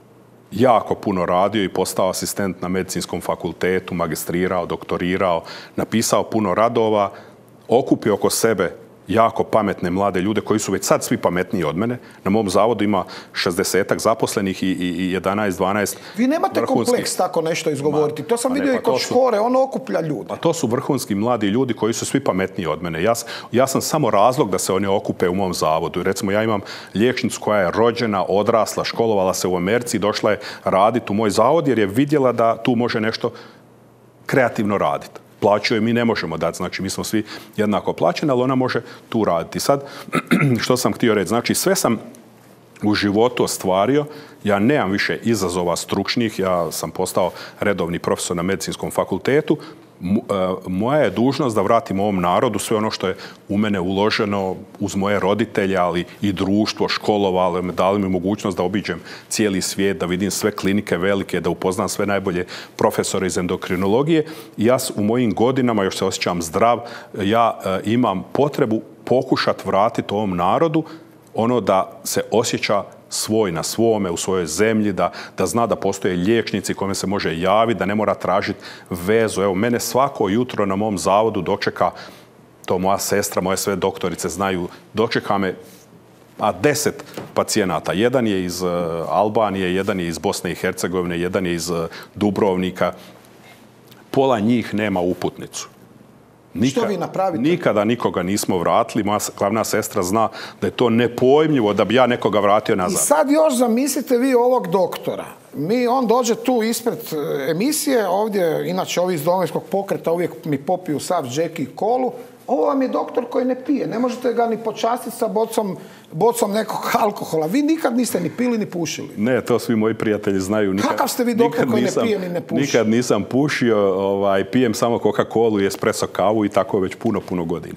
jako puno radio i postao asistent na medicinskom fakultetu, magistrirao, doktorirao, napisao puno radova, okupio oko sebe jako pametne mlade ljude koji su već sad svi pametniji od mene. Na mom zavodu ima 60-ak zaposlenih i 11-12 Vi nemate vrhunskih... kompleks tako nešto izgovoriti. To sam vidio i kod Škore, on okuplja ljude. Pa to su vrhunski mladi ljudi koji su svi pametniji od mene. Ja sam samo razlog da se oni okupe u mom zavodu. Recimo, ja imam liječnicu koja je rođena, odrasla, školovala se u Americi i došla je raditi u moj zavod jer je vidjela da tu može nešto kreativno raditi. Plaću je mi ne možemo dati, znači mi smo svi jednako plaćeni, ali ona može tu raditi. Sad, što sam htio reći, znači sve sam u životu ostvario, ja nemam više izazova stručnih, ja sam postao redovni profesor na medicinskom fakultetu, moja je dužnost da vratim ovom narodu sve ono što je u mene uloženo uz moje roditelje, ali i društvo, školovalo, dali mi mogućnost da obiđem cijeli svijet, da vidim sve klinike velike, da upoznam sve najbolje profesore iz endokrinologije. I ja u mojim godinama, još se osjećam zdrav, ja imam potrebu pokušati vratiti ovom narodu ono da se osjeća svoj na svome, u svojoj zemlji, da zna da postoje liječnici kojima se može javiti, da ne mora tražiti vezu. Evo, mene svako jutro na mom zavodu dočeka, to moja sestra, moje sve doktorice znaju, dočeka me 10 pacijenata. Jedan je iz Albanije, jedan je iz Bosne i Hercegovine, jedan je iz Dubrovnika. Pola njih nema uputnicu. Što vi napravite? Nikada nikoga nismo vratili. Moja glavna sestra zna da je to nepojmljivo da bi ja nekoga vratio nazad. I sad još zamislite vi ovog doktora. On dođe tu ispred emisije, ovdje, inače ovi iz Domovinskog pokreta uvijek mi popiju sav džeki i kolu. Ovo vam je doktor koji ne pije. Ne možete ga ni počastiti sa bocom nekog alkohola. Vi nikad niste ni pili ni pušili. Ne, to svi moji prijatelji znaju. Kakav ste vi doktor koji ne pije ni ne puši? Nikad nisam pušio, pijem samo Coca-Colu i espresso kavu i tako već puno godina.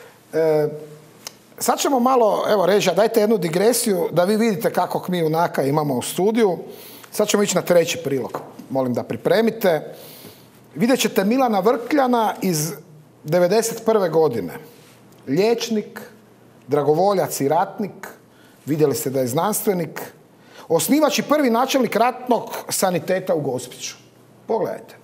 Sad ćemo malo, evo režija, dajte jednu digresiju da vi vidite kakvog mi junaka imamo u studiju. Sad ćemo ići na treći prilog. Molim da pripremite. Vidjet ćete Milana Vrkljana iz 1991. godine. Liječnik, dragovoljac i ratnik, vidjeli ste da je znanstvenik, osnivač i prvi načelnik ratnog saniteta u Gospiću. Pogledajte.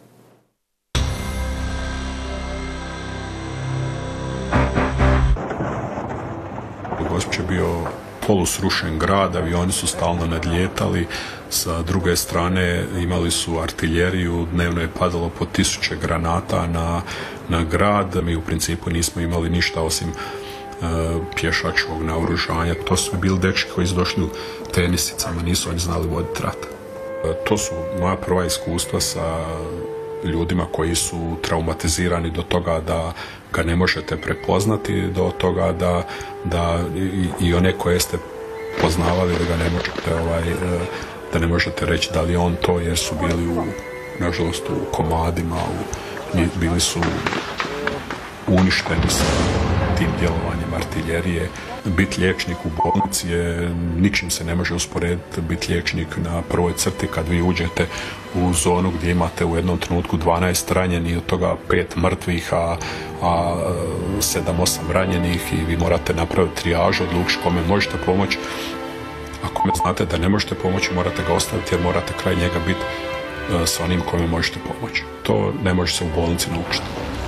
Gospić je bio polusrušen grad, avioni su stalno nadlijetali, sa druge strane imali su artiljeriju, dnevno je padalo po 1000 granata na grad. Mi u principu nismo imali ništa osim pješačkog naoružanja. To su bili dečki koji su došli u tenisicama, nisu oni znali voditi rat. To su moja prva iskustva sa ljudima koji su traumatizirani do toga da ga ne možete prepoznati, do toga da i one koje ste poznavali da ga ne možete da ne možete reći da li je on to, jer su bili nažalost u komadima, bili su uništeni sa tim djelovanjem artiljerije. Biti liječnik u bolnici ničim se ne može usporediti biti liječnik na prvoj crti kad vi uđete u zonu gdje imate u jednom trenutku 12 ranjenih, od toga 5 mrtvih, a 7-8 ranjenih i vi morate napraviti trijažu, odlučiti kome možete pomoći. Ako me znate da ne možete pomoći, morate ga ostaviti jer morate kraj njega biti s onim kome možete pomoći. To ne može se u bolnici naučiti.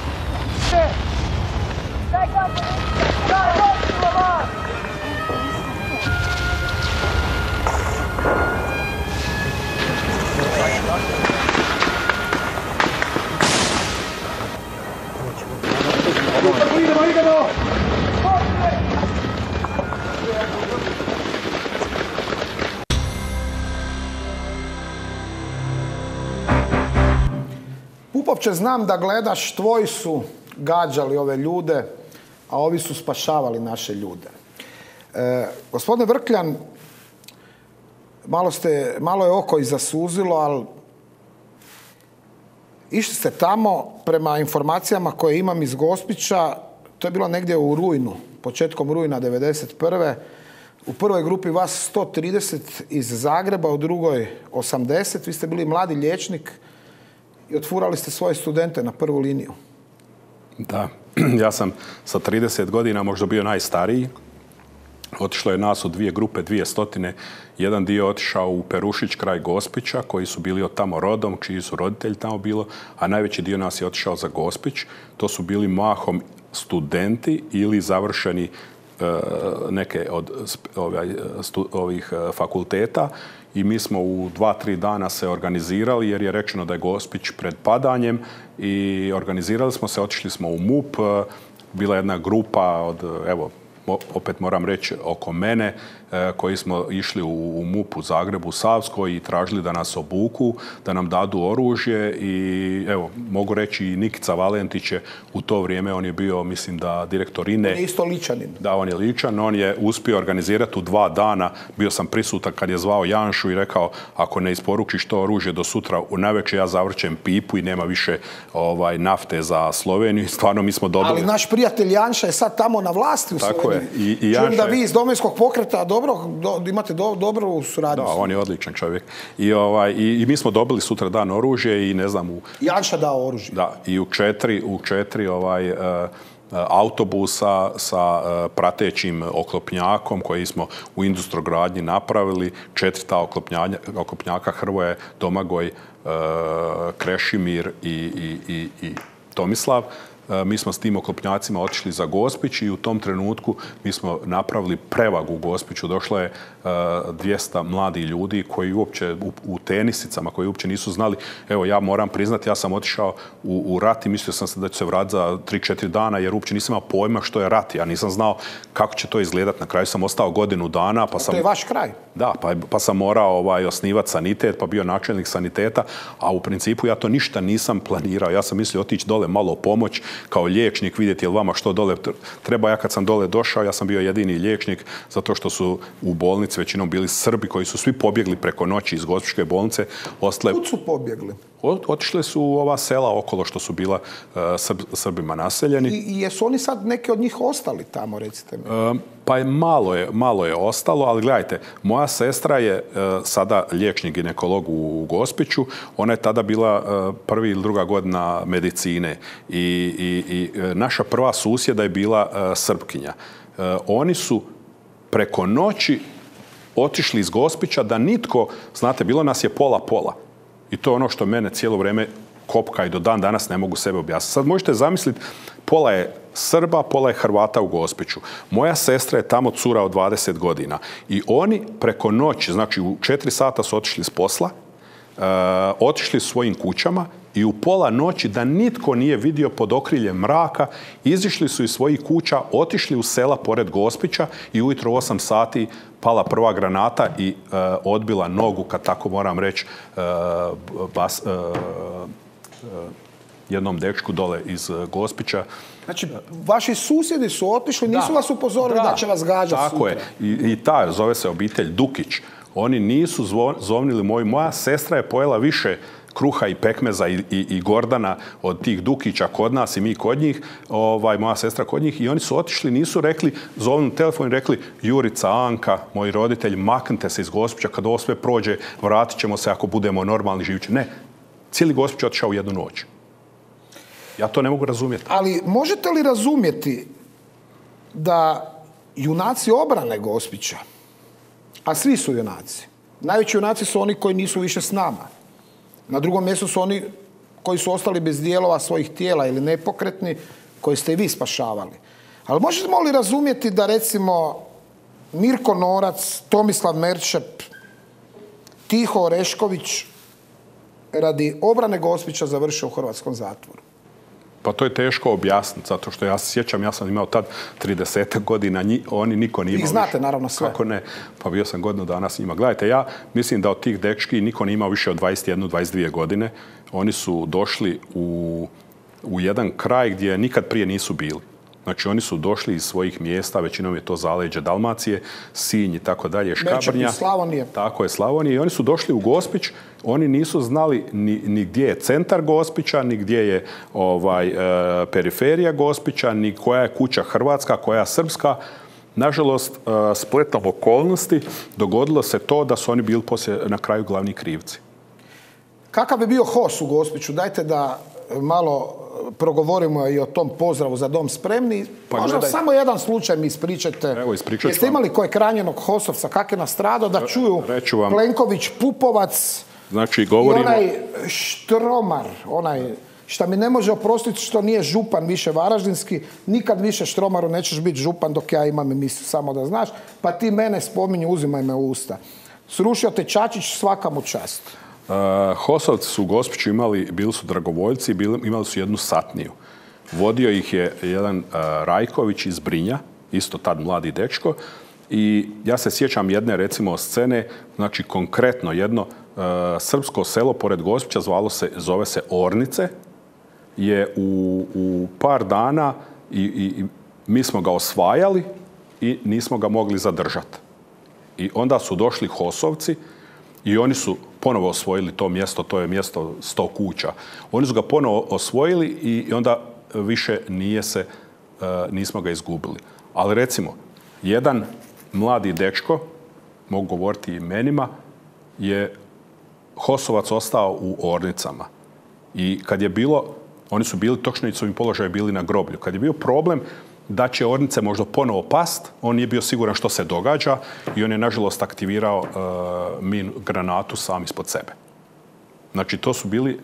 Pupovče, znam da gledaš, tvoji su gađali ove ljude, a ovi su spašavali naše ljude. Gospodine Vrkljan, malo je oko i zasuzilo, ali išli ste tamo, prema informacijama koje imam iz Gospića, to je bilo negdje u rujnu, početkom rujna 1991. U prvoj grupi vas 130 iz Zagreba, u drugoj 80. Vi ste bili mladi liječnik i otfurali ste svoje studente na prvu liniju. Da, Ja sam sa 30 godina možda bio najstariji. Otišlo je nas u 2 grupe, 200. Jedan dio otišao u Perušić kraj Gospića, koji su bili od tamo rodom, čiji su roditelji tamo bilo, a najveći dio nas je otišao za Gospić. To su bili mahom studenti ili završeni neke od ovih fakulteta i mi smo u 2-3 dana se organizirali jer je rečeno da je Gospić pred padanjem i organizirali smo se, otišli smo u MUP, bila jedna grupa od, evo, opet moram reći oko mene, koji smo išli u MUP u Zagrebu, Savskoj i tražili da nas obuku, da nam dadu oružje i evo, mogu reći i Nikica Valentić je u to vrijeme, on je bio, mislim da, direktor INE. On je isto Ličanin. Da, on je Ličan, on je uspio organizirati u 2 dana, bio sam prisutan kad je zvao Janšu i rekao, ako ne isporučiš to oružje do sutra u navečer, ja zavrćem pipu i nema više nafte za Sloveniju. Stvarno mi smo dobili. Ali naš prijatelj Janša je sad tamo na vlasti u Sloveniji. Tako je. I čujem da vi iz Domovinskog pokreta imate dobru suradnju. Da, on je odličan čovjek. I mi smo dobili sutra dan oružje i ne znam... Janša dao oružje. Da, i u četiri autobusa sa pratećim oklopnjakom koji smo u Industrogradnji napravili. 4 ta oklopnjaka Hrvoje, Domagoj, Krešimir i Tomislav. Mi smo s tim oklopnjacima otišli za Gospić i u tom trenutku mi smo napravili prevagu u Gospiću. Došlo je 200 mladih ljudi koji uopće u tenisicama, koji uopće nisu znali. Evo, ja moram priznati, ja sam otišao u rat i mislio sam se da ću se vratiti za 3-4 dana jer uopće nisam imao pojma što je rat. Ja nisam znao kako će to izgledati. Na kraju sam ostao godinu dana. To je vaš kraj. Da, pa sam morao osnivati sanitet, pa bio načelnik saniteta, a u principu ja to ništa nisam planirao. Ja sam mislio otići dole malo pomoć kao liječnik, vidjeti je li vama što dole treba. Ja kad sam dole došao, ja sam bio jedini liječnik zato što su u bolnici većinom bili Srbi koji su svi pobjegli preko noći iz Gospićke bolnice. Kud su pobjegli? Otišli su u ova sela okolo što su bila Srbima naseljeni. I jesu oni sad neki od njih ostali tamo, recite mi? Pa malo je ostalo, ali gledajte, moja sestra je sada liječnik ginekolog u Gospiću. Ona je tada bila 1. ili 2. godina medicine i naša prva susjeda je bila Srpkinja. Oni su preko noći otišli iz Gospića da nitko, znate, bilo nas je pola-pola. I to je ono što mene cijelo vrijeme kopka i do dan danas ne mogu sebe objasniti. Sad možete zamisliti, pola je Srba, pola je Hrvata u Gospiću. Moja sestra je tamo cura od 20 godina. I oni preko noći, znači u 4 sata su otišli s posla, otišli svojim kućama i u pola noći, da nitko nije vidio pod okriljem mraka, izišli su iz svojih kuća, otišli u sela pored Gospića i ujutro u 8 sati pala prva granata i odbila nogu, kad tako moram reći, jednom dečku dole iz Gospića. Znači, vaši susjedi su otišli, nisu vas upozorili da će vas gađati sutra. Tako je. I ta, zove se obitelj Dukić. Oni nisu zovnili moja sestra je pojela više kruha i pekmeza i Gordana od tih Dukića kod nas i mi kod njih, moja sestra kod njih, i oni su otišli, nisu rekli, zovnu telefon i rekli, Jurica, Anka, moji roditelji, maknite se iz Gospića, kad ovo sve prođe, vratit ćemo se ako budemo normalni živući. Ne, cijeli Gospić otišao u jednu noć. Ja to ne mogu razumjeti. Ali možete li razumjeti da junaci obrane Gospića, a svi su junaci, najveći junaci su oni koji nisu više s nama. Na drugom mjestu su oni koji su ostali bez dijelova svojih tijela ili nepokretni, koje ste i vi spašavali. Ali možemo li razumjeti da, recimo, Mirko Norac, Tomislav Merčep, Tiho Orešković radi obrane Gospića završe u hrvatskom zatvoru? Pa to je teško objasniti, zato što ja se sjećam, ja sam imao tad 30 godina, oni niko nije imao. Vi znate naravno sve. Kako ne, pa bio sam godinu dana s njima. Gledajte, ja mislim da od tih dečki niko nije imao više od 21-22 godine. Oni su došli u jedan kraj gdje nikad prije nisu bili. Znači, oni su došli iz svojih mjesta, većinom je to zaleđe Dalmacije, Sinj i tako dalje, Škabrnja. Slavonije. Tako je, Slavonije. I oni su došli u Gospić, oni nisu znali ni gdje je centar Gospića, ni gdje je periferija Gospića, ni koja je kuća hrvatska, koja je srpska. Nažalost, spletom okolnosti dogodilo se to da su oni bili poslije na kraju glavni krivci. Kakav bi bio HOS u Gospiću? Dajte da malo progovorimo i o tom pozdravu za dom spremni. Možda samo jedan slučaj mi ispričajte. Evo, ispričat ću Jeste imali kojeg ranjenog Hosovca, kak je nastradao, da čuju Plenković, Pupovac znači, govorimo... i onaj Štromar, onaj šta mi ne može oprostiti što nije župan više varaždinski, nikad više Štromaru nećeš biti župan dok ja imam emisiju, samo da znaš, pa ti mene spominju, uzimaj me u usta. Srušio te Čačić, svaka mu čast. Hosovci su u Gospiću bili su dragovoljci, imali su jednu satniju. Vodio ih je jedan Rajković iz Brinja, isto tad mladi dečko, i ja se sjećam jedne recimo scene, znači konkretno jedno srpsko selo pored Gospića zove se Ornice, je u par dana i mi smo ga osvajali i nismo ga mogli zadržati. I onda su došli Hosovci i oni su ponovo osvojili to mjesto, to je mjesto 100 kuća. Oni su ga ponovo osvojili i onda više nismo ga izgubili. Ali recimo, jedan mladi dečko, mogu govoriti imenima, je Hosovac ostao u Ornicama. I kad je bilo, oni su bili, točno u svojim položaju bili na groblju. Kad je bio problem da će Ornice možda ponovo past, on nije bio siguran što se događa i on je nažalost aktivirao granatu sam ispod sebe. Znači to su bili,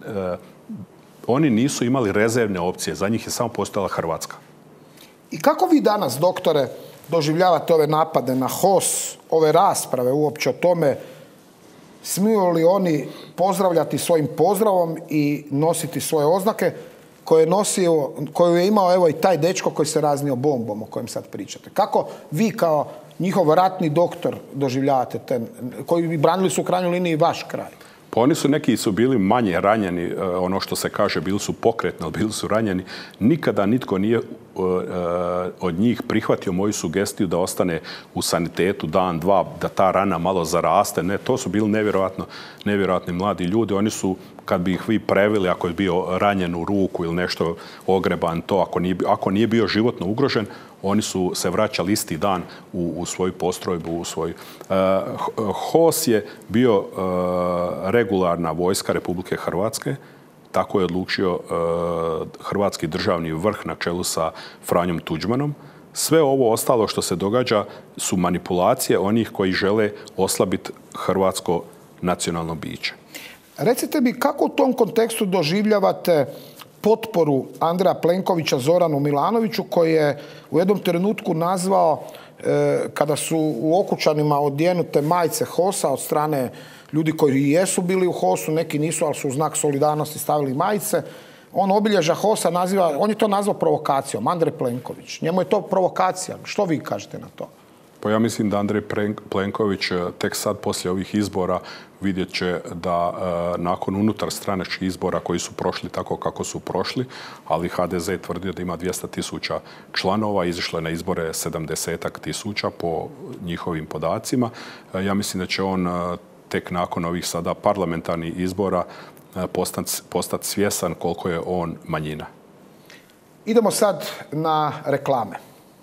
oni nisu imali rezervne opcije, za njih je samo postojala Hrvatska. I kako vi danas, doktore, doživljavate ove napade na HOS, ove rasprave uopće o tome, smiju li oni pozdravljati svojim pozdravom i nositi svoje oznake koju je imao evo i taj dečko koji se raznio bombom o kojem sad pričate? Kako vi kao njihov ratni doktor doživljavate koji branili su u krajnjoj liniji vaš kraj? Pa oni neki su bili manje ranjeni, ono što se kaže, bili su pokretni, ali bili su ranjeni. Nikada nitko nije od njih prihvatio moju sugestiju da ostane u sanitetu dan, dva, da ta rana malo zaraste. Ne, to su bili nevjerojatni mladi ljudi. Oni su, kad bi ih vi preveli, ako je bio ranjen u ruku ili nešto ogreban, to ako nije bio životno ugrožen, oni su se vraćali isti dan u svoju postrojbu, HOS je bio regularna vojska Republike Hrvatske, tako je odlučio hrvatski državni vrh na čelu sa Franjom Tuđmanom. Sve ovo ostalo što se događa su manipulacije onih koji žele oslabiti hrvatsko nacionalno biće. Recite mi, kako u tom kontekstu doživljavate potporu Andreja Plenkovića Zoranu Milanoviću, koji je u jednom trenutku nazvao, kada su u Okučanima odjenute majice HOS-a od strane ljudi koji jesu bili u HOS-u, neki nisu, ali su u znak solidarnosti stavili majice, on obilježja HOS-a naziva, on je to nazvao provokacijom, Andrej Plenković. Njemu je to provokacija. Što vi kažete na to? Pa ja mislim da Andrej Plenković tek sad poslije ovih izbora vidjet će da nakon unutar stranačkih izbora koji su prošli tako kako su prošli, ali HDZ je tvrdio da ima 200.000 članova, izišlo je na izbore 70.000 po njihovim podacima. Ja mislim da će on tek nakon ovih sada parlamentarnih izbora postati svjesan koliko je on manjina. Idemo sad na reklame.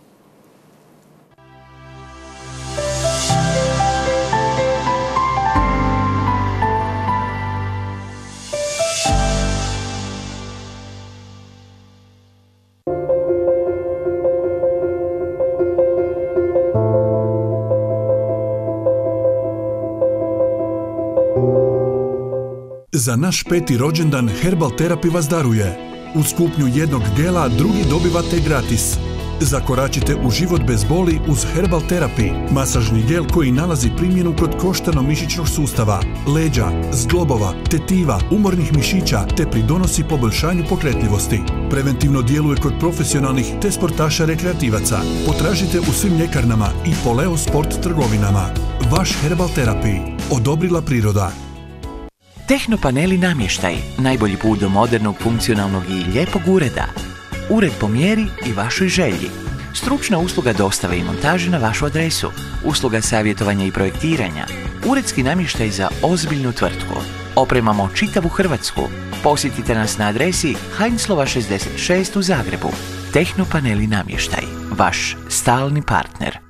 Za naš 5. rođendan Herbal Therapy vas daruje. Uz kupnju jednog gela drugi dobivate gratis. Zakoračite u život bez boli uz Herbal Therapy. Masažni gel koji nalazi primjenu kod koštano-mišićnog sustava, leđa, zglobova, tetiva, umornih mišića te pridonosi poboljšanju pokretljivosti. Preventivno djeluje kod profesionalnih te sportaša rekreativaca. Potražite u svim ljekarnama i Poleo Sport trgovinama. Vaš Herbal Therapy. Odobrila priroda. Tehnopaneli namještaj, najbolji put do modernog, funkcionalnog i lijepog ureda. Ured po mjeri i vašoj želji. Stručna usluga dostave i montaže na vašu adresu. Usluga savjetovanja i projektiranja. Uredski namještaj za ozbiljnu tvrtku. Opremamo čitavu Hrvatsku. Posjetite nas na adresi Heinzlova 66 u Zagrebu. Tehnopaneli namještaj, vaš stalni partner.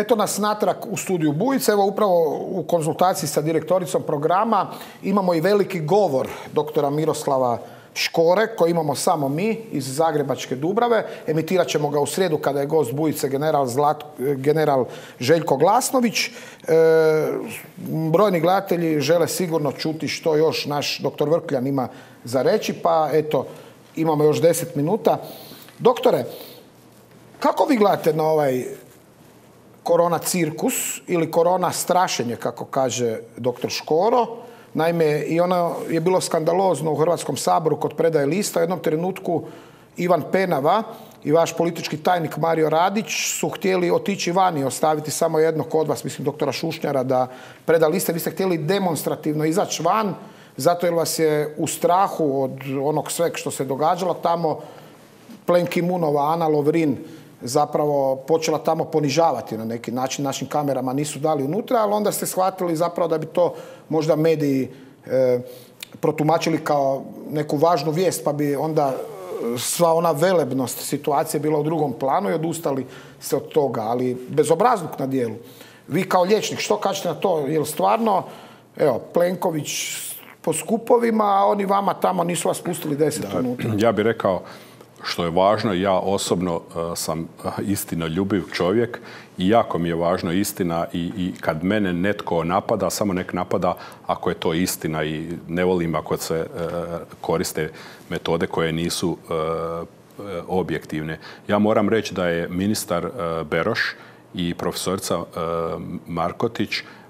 Eto nas natrag u studiju Bujice. Evo upravo u konzultaciji sa direktoricom programa imamo i veliki govor doktora Miroslava Škore koji imamo samo mi iz Zagrebačke Dubrave. Emitirat ćemo ga u srijedu kada je gost Bujice general Željko Glasnović. Brojni gledatelji žele sigurno čuti što još naš doktor Vrkljan ima za reći, pa eto, imamo još 10 minuta. Doktore, kako vi gledate na ovaj korona cirkus ili korona strašenje, kako kaže doktor Škoro? Naime, i ono je bilo skandalozno u Hrvatskom saboru kod predaje lista. U jednom trenutku Ivan Penava i vaš politički tajnik Mario Radić su htjeli otići vani i ostaviti samo jednog od vas, mislim doktora Šušnjara, da preda liste. Vi ste htjeli demonstrativno izaći van, zato jer vas je u strahu od onog sveg što se događalo tamo Plenkimunova, Ana Lovrin zapravo počela tamo ponižavati na neki način. Našim kamerama nisu dali unutra, ali onda ste shvatili zapravo da bi to možda mediji protumačili kao neku važnu vijest, pa bi onda sva ona velebnost situacije bila u drugom planu i odustali se od toga, ali bezobrazluk na dijelu. Vi kao liječnik, što kažete na to? Jer stvarno, evo, Plenković po skupovima, a oni vama tamo nisu vas pustili 10 minuta. Ja bih rekao, što je važno, ja osobno sam istinoljubiv čovjek i jako mi je važno istina i kad mene netko napada, samo nek napada ako je to istina i ne volim ako se koriste metode koje nisu objektivne. Ja moram reći da je ministar Beroš i profesorica Markotić,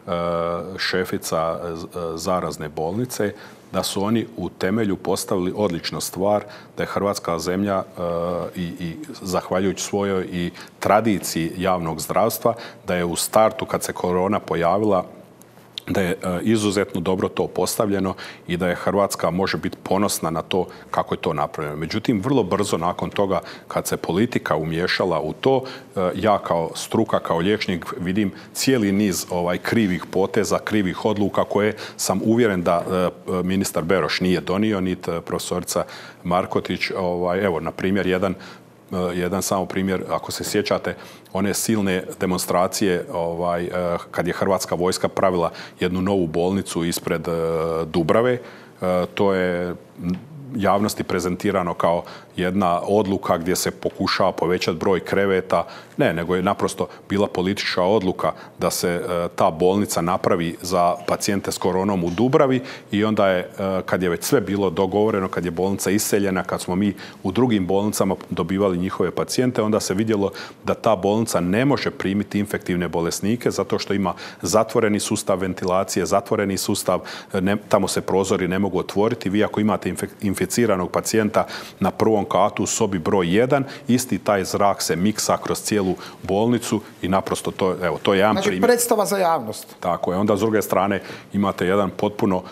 šefica zarazne bolnice, da su oni u temelju postavili odličnu stvar, da je Hrvatska zemlja i zahvaljujući svojoj i tradiciji javnog zdravstva, da je u startu kad se korona pojavila, da je izuzetno dobro to postavljeno i da je Hrvatska može biti ponosna na to kako je to napravljeno. Međutim, vrlo brzo nakon toga kad se politika umiješala u to, ja kao struka, kao liječnik vidim cijeli niz krivih poteza, krivih odluka koje sam uvjeren da ministar Beroš nije donio, niti profesorica Markotić. Evo, na primjer, jedan samo primjer, ako se sjećate, one silne demonstracije kad je Hrvatska vojska pravila jednu novu bolnicu ispred Dubrave, to je javnosti prezentirano kao jedna odluka gdje se pokušava povećati broj kreveta. Ne, nego je naprosto bila politička odluka da se ta bolnica napravi za pacijente s koronom u Dubravi i onda je, kad je već sve bilo dogovoreno, kad je bolnica iseljena, kad smo mi u drugim bolnicama dobivali njihove pacijente, onda se vidjelo da ta bolnica ne može primiti infektivne bolesnike zato što ima zatvoreni sustav ventilacije, zatvoreni sustav, tamo se prozori ne mogu otvoriti. Vi ako imate inficiranog pacijenta na prvom katu u sobi broj 1, isti taj zrak se miksa kroz cijelu bolnicu i naprosto to je jedan primjer. Znači predstava za javnost. Tako je. Onda s druge strane imate jedan potpuno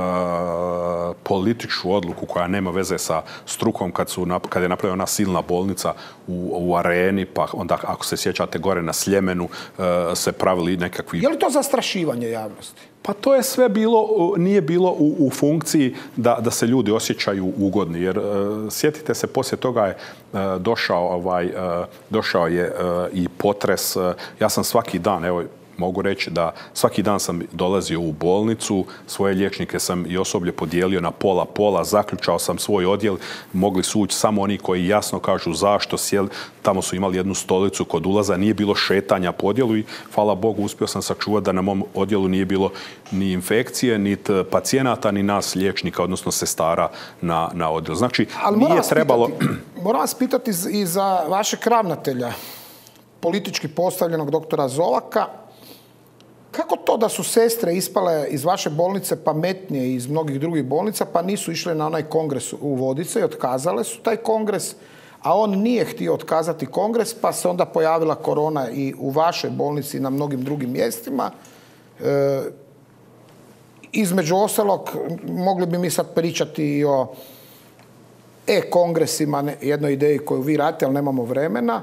političku odluku koja nema veze sa strukom kad je napravljena ona silna bolnica u Areni, pa onda ako se sjećate gore na Sljemenu se pravili nekakvi... Je li to zastrašivanje javnosti? Pa to je sve nije bilo u funkciji da se ljudi osjećaju ugodni. Jer sjetite se, poslije toga je došao je i potres. Ja sam svaki dan, evo, mogu reći da svaki dan sam dolazio u bolnicu, svoje liječnike sam i osoblje podijelio na pola, zaključao sam svoj odjel, mogli su ući samo oni koji jasno kažu zašto, sjeli, tamo su imali jednu stolicu kod ulaza, nije bilo šetanja po odjelu i hvala Bogu uspio sam sačuvati da na mom odjelu nije bilo ni infekcije, ni pacijenata, ni nas liječnika, odnosno sestara na odjelu. Znači, nije trebalo... Moram vas pitati i za vašeg ravnatelja, politički postavljenog doktora Zolaka. Kako to da su sestre ispale iz vaše bolnice pametnije iz mnogih drugih bolnica, pa nisu išle na onaj kongres u Vodice i otkazale su taj kongres, a on nije htio otkazati kongres, pa se onda pojavila korona i u vašoj bolnici i na mnogim drugim mjestima. Između ostalog, mogli bi mi sad pričati i o e-kongresima, jednoj ideji koju vi radite, ali nemamo vremena.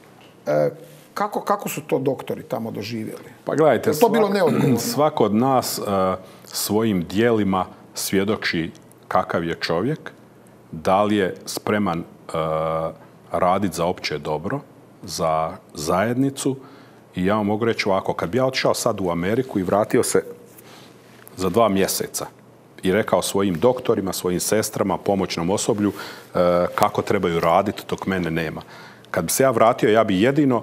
Kako su to doktori tamo doživjeli? Pa gledajte, to bilo neodgovorno. Svako od nas svojim dijelima svjedoči kakav je čovjek, da li je spreman raditi za opće dobro, za zajednicu I ja vam mogu reći ovako, kad bi ja otišao sad u Ameriku i vratio se za 2 mjeseca i rekao svojim doktorima, svojim sestrama, pomoćnom osoblju kako trebaju raditi dok mene nema. Kad bi se ja vratio, ja bi jedino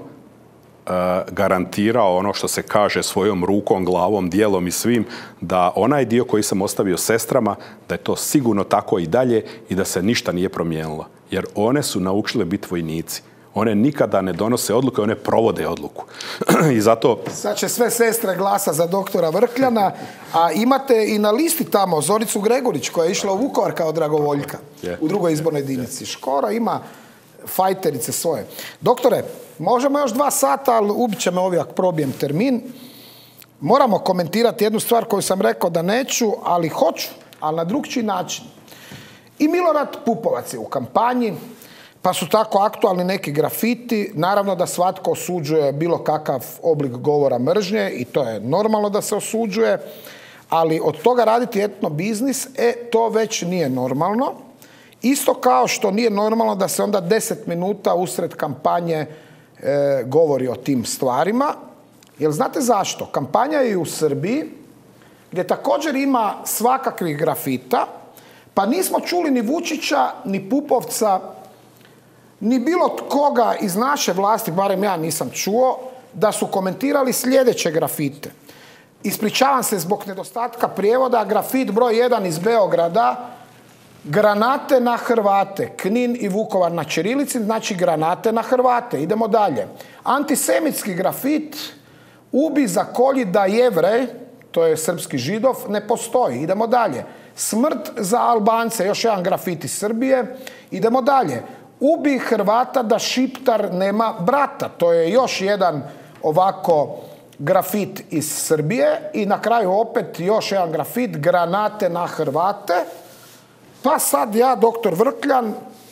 garantirao ono što se kaže svojom rukom, glavom, dijelom i svim, da onaj dio koji sam ostavio sestrama, da je to sigurno tako i dalje i da se ništa nije promijenilo. Jer one su naučile biti vojnici. One nikada ne donose odluke, one provode odluku. I zato... Sad će sve sestre glasa za doktora Vrkljana, a imate i na listi tamo Zoricu Gregurić koja je išla u Vukovar kao dragovoljka u 2. izbornoj jedinici. Škoro ima fajterice svoje. Doktore, možemo još 2 sata, ali ubit će me ovi ako probijem termin. Moramo komentirati jednu stvar koju sam rekao da neću, ali hoću, ali na drugčiji način. I Milorad Pupovac je u kampanji, pa su tako aktualni neki grafiti. Naravno da svatko osuđuje bilo kakav oblik govora mržnje i to je normalno da se osuđuje, ali od toga raditi etno biznis, to već nije normalno. Isto kao što nije normalno da se onda 10 minuta usred kampanje govori o tim stvarima. Jer znate zašto? Kampanja je i u Srbiji, gdje također ima svakakvih grafita, pa nismo čuli ni Vučića, ni Pupovca, ni bilo koga iz naše vlasti, barem ja nisam čuo, da su komentirali sljedeće grafite. Ispričavam se zbog nedostatka prijevoda, grafit broj 1 iz Beograda, granate na Hrvate, Knin i Vukovar na ćirilici, znači granate na Hrvate. Idemo dalje. Antisemitski grafit, ubi, zakolji da Jevrej, to je srpski Židov, ne postoji. Idemo dalje. Smrt za Albance, još jedan grafit iz Srbije. Idemo dalje. Ubi Hrvata da Šiptar nema brata. To je još jedan ovako grafit iz Srbije. I na kraju opet još jedan grafit, granate na Hrvate. Pa sad ja, doktor Vrkljan,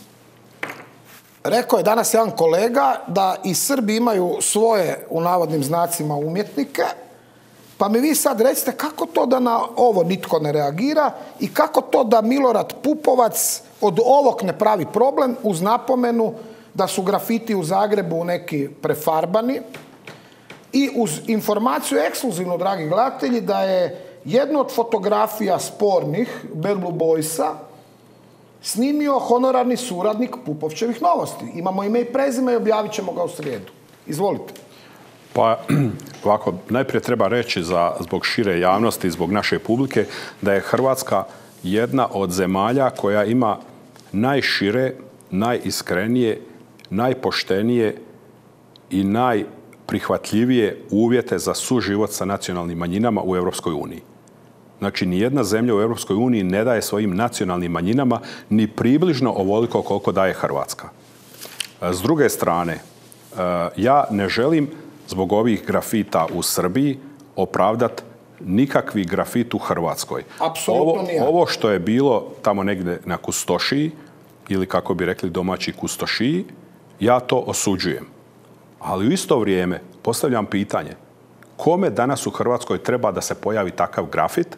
rekao je danas jedan kolega da i Srbi imaju svoje, u navodnim znacima, umjetnike. Pa mi vi sad recite kako to da na ovo nitko ne reagira i kako to da Milorad Pupovac od ovog ne pravi problem uz napomenu da su grafiti u Zagrebu neki prefarbani i uz informaciju ekskluzivno, dragi gledatelji, da je jednu od fotografija spornih Bad Blue Boysa snimio honorarni suradnik Pupovčevih Novosti. Imamo ime i prezime i objavit ćemo ga u srijedu. Izvolite. Pa ovako, najprije treba reći zbog šire javnosti, zbog naše publike, da je Hrvatska jedna od zemalja koja ima najšire, najiskrenije, najpoštenije i najprihvatljivije uvjete za suživot sa nacionalnim manjinama u Europskoj uniji. Znači, nijedna zemlja u Europskoj uniji ne daje svojim nacionalnim manjinama ni približno ovoliko koliko daje Hrvatska. S druge strane, ja ne želim zbog ovih grafita u Srbiji opravdati nikakvi grafit u Hrvatskoj. Apsolutno nije. Ovo što je bilo tamo negdje na Kustošiji, ili kako bi rekli domaći Kustošiji, ja to osuđujem. Ali u isto vrijeme postavljam pitanje, kome danas u Hrvatskoj treba da se pojavi takav grafit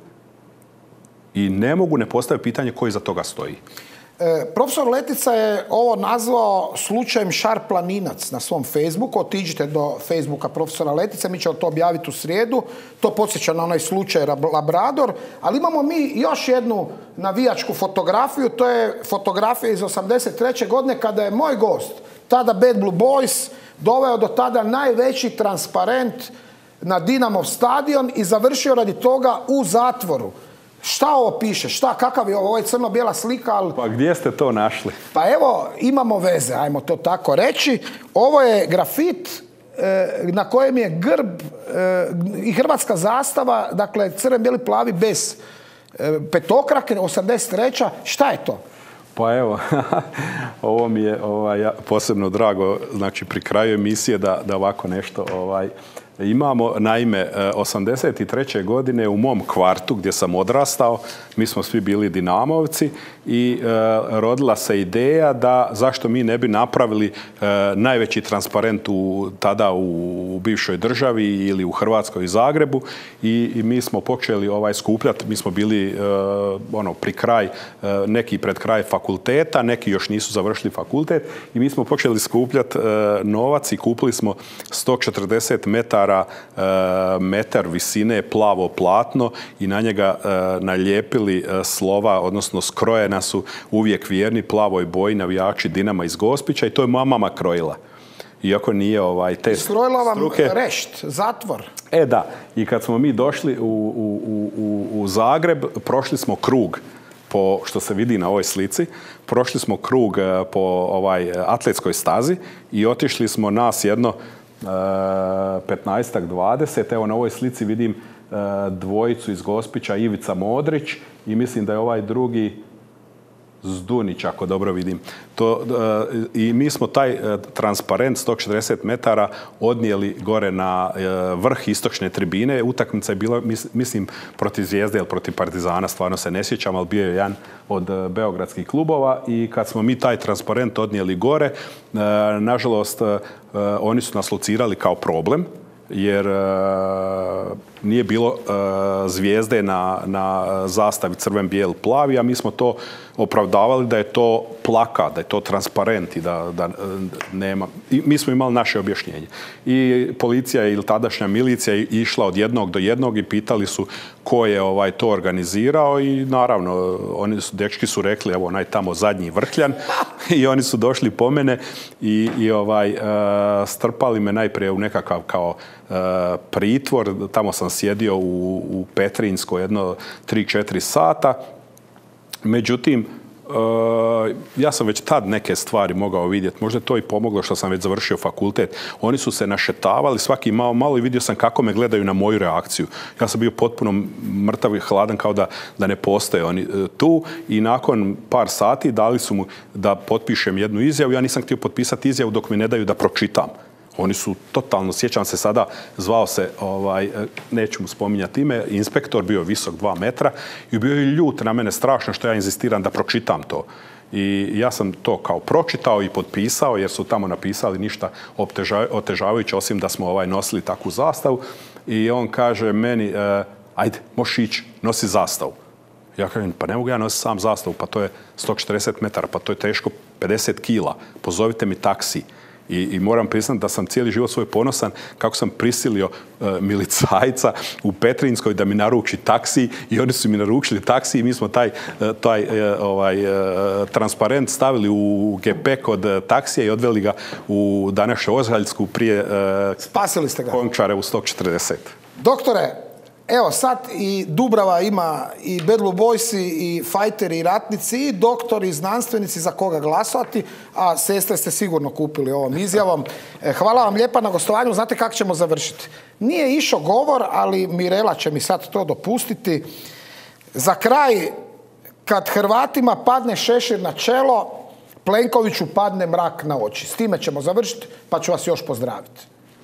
i ne mogu ne postaviti pitanje koji za toga stoji. Profesor Letica je ovo nazvao slučajem Šar-Planinac na svom Facebooku. Otiđite do Facebooka profesora Letice, mi ćemo to objaviti u srijedu. To podsjeća na onaj slučaj Labrador. Ali imamo mi još jednu navijačku fotografiju. To je fotografija iz 1983. godine kada je moj gost, tada Bad Blue Boys, doveo do tada najveći transparent na Dinamov stadion i završio radi toga u zatvoru. Šta ovo piše? Šta? Kakav je ovo? Ovo je crno-bijela slika, ali... Pa gdje ste to našli? Pa evo, imamo veze, ajmo to tako reći. Ovo je grafit na kojem je grb i hrvatska zastava, dakle crven, bijeli, plavi bez petokrake, 83. Šta je to? Pa evo, ovo mi je posebno drago, znači pri kraju emisije da ovako nešto imamo. Naime, 83. godine u mom kvartu gdje sam odrastao, mi smo svi bili Dinamovci i rodila se ideja da zašto mi ne bi napravili najveći transparent tada u bivšoj državi ili u Hrvatskoj i Zagrebu i mi smo počeli skupljati, mi smo bili pri kraj, neki pred kraj fakulteta, neki još nisu završili fakultet i mi smo počeli skupljati novac i kupili smo 140 metara metar visine plavo platno i na njega nalijepili slova, odnosno skrojena su uvijek vjerni plavoj boji navijači Dinama iz Gospića i to je moja mama krojila. Iako nije te skrojila vam struke. Rešt, zatvor. Da. I kad smo mi došli u Zagreb, prošli smo krug što se vidi na ovoj slici, prošli smo krug po atletskoj stazi i otišli smo nas jedno 15-20. Evo na ovoj slici vidim dvojicu iz Gospića, Ivica Modrić i mislim da je ovaj drugi Zdunić, ako dobro vidim. I mi smo taj transparent 140 metara odnijeli gore na vrh istočne tribine. Utakmica je bila, mislim, protiv Zvijezde ili protiv Partizana, stvarno se ne sjećam, ali bio je jedan od beogradskih klubova i kad smo mi taj transparent odnijeli gore, nažalost, oni su nas locirali kao problem, jer nije bilo zvijezde na zastavi crven, bijel, plavi, a mi smo to opravdavali da je to plakat, da je to transparent i da nema. I mi smo imali naše objašnjenje. I policija ili tadašnja milicija je išla od jednog do jednog i pitali su ko je to organizirao i naravno, dečki su rekli, evo onaj tamo zadnji Vrhljan i oni su došli po mene i strpali me najprije u nekakav kao pritvor. Tamo sam sjedio u Petrinjskoj jedno 3-4 sata. Međutim, ja sam već tad neke stvari mogao vidjeti. Možda je to i pomoglo što sam već završio fakultet. Oni su se našetavali svaki malo i vidio sam kako me gledaju na moju reakciju. Ja sam bio potpuno mrtav i hladan kao da ne postoje oni tu i nakon par sati dali su mu da potpišem jednu izjavu. Ja nisam htio potpisati izjavu dok mi ne daju da pročitam. Oni su totalno, sjećam se sada, zvao se, neću mu spominjati ime, inspektor, bio visok 2 metra i bio je ljut na mene strašno što ja inzistiram da pročitam to. I ja sam to kao pročitao i potpisao jer su tamo napisali ništa otežavajuće osim da smo nosili takvu zastavu. I on kaže meni, ajde, možeš ići, nosi zastavu. Ja kažem, pa ne mogu ja nositi sam zastavu, pa to je 140 metara, pa to je teško 50 kila, pozovite mi taksi. I moram priznati da sam cijeli život svoj ponosan kako sam prisilio milicajca u Petrinjskoj da mi naruči taksi i oni su mi naručili taksi i mi smo taj transparent stavili u GP kod taksija i odveli ga u današnju Ozhaljsku prije spasili ste ga. Končare u 140. Doktore, evo sad i Dubrava ima i Bad Blue Boysi i fajteri i ratnici i doktori i znanstvenici za koga glasovati, a sestre ste sigurno kupili ovom izjavom. Hvala vam lijepa na gostovanju. Znate kako ćemo završiti? Nije išao govor, ali Mirela će mi sad to dopustiti. Za kraj, kad Hrvatima padne šešir na čelo, Plenkoviću padne mrak na oči. S time ćemo završiti, pa ću vas još pozdraviti.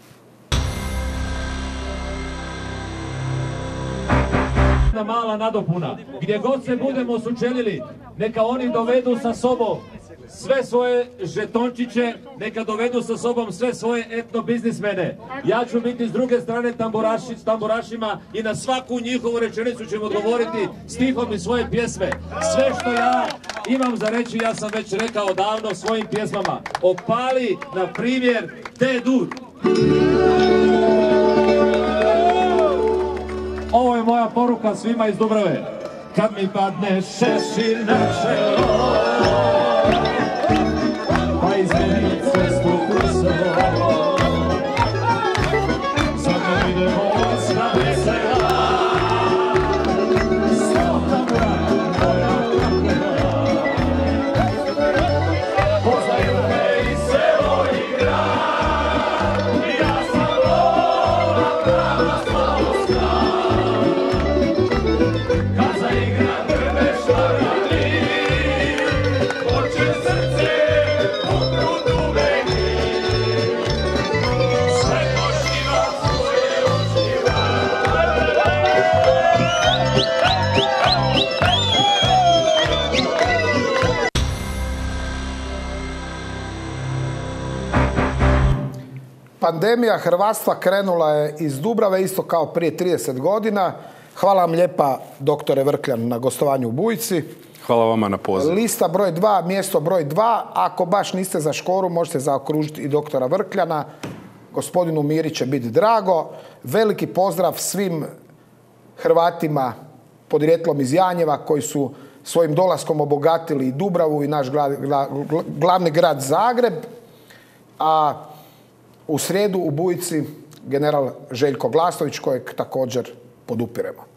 Mala nadopuna. Gdje god se budemo sučelili, neka oni dovedu sa sobom sve svoje žetončiće, neka dovedu sa sobom sve svoje etnobiznismene. Ja ću biti s druge strane s tamburašima i na svaku njihovu rečenicu ćemo odgovoriti stihom iz svoje pjesme. Sve što ja imam za reći, ja sam već rekao davno svojim pjesmama. Opali, na primjer, te dud. Ovo je moja poruka svima iz Dubrave. Kad mi padne šešir na čelo, pa izmeni cestu Hrsovo, sad nam idemo na vesela, stota brata moja kapela. Poznaju me i selo i grad, ja sam lova prava slavostka. Kad zaigra drveš varani, hoće srce Pandemija hrvatstva krenula je iz Dubrave, isto kao prije 30 godina. Hvala vam lijepa, doktore Vrkljan, na gostovanju u Bujici. Hvala vama na pozivu. Lista broj 2, mjesto broj 2. Ako baš niste za Škoru, možete zaokružiti i doktora Vrkljana. Gospodinu Miri će biti drago. Veliki pozdrav svim Hrvatima podrijetlom iz Janjeva koji su svojim dolaskom obogatili i Dubravu i naš glavni grad Zagreb. A u srijedu u Bujici general Željko Glasnović, kojeg također podupiremo.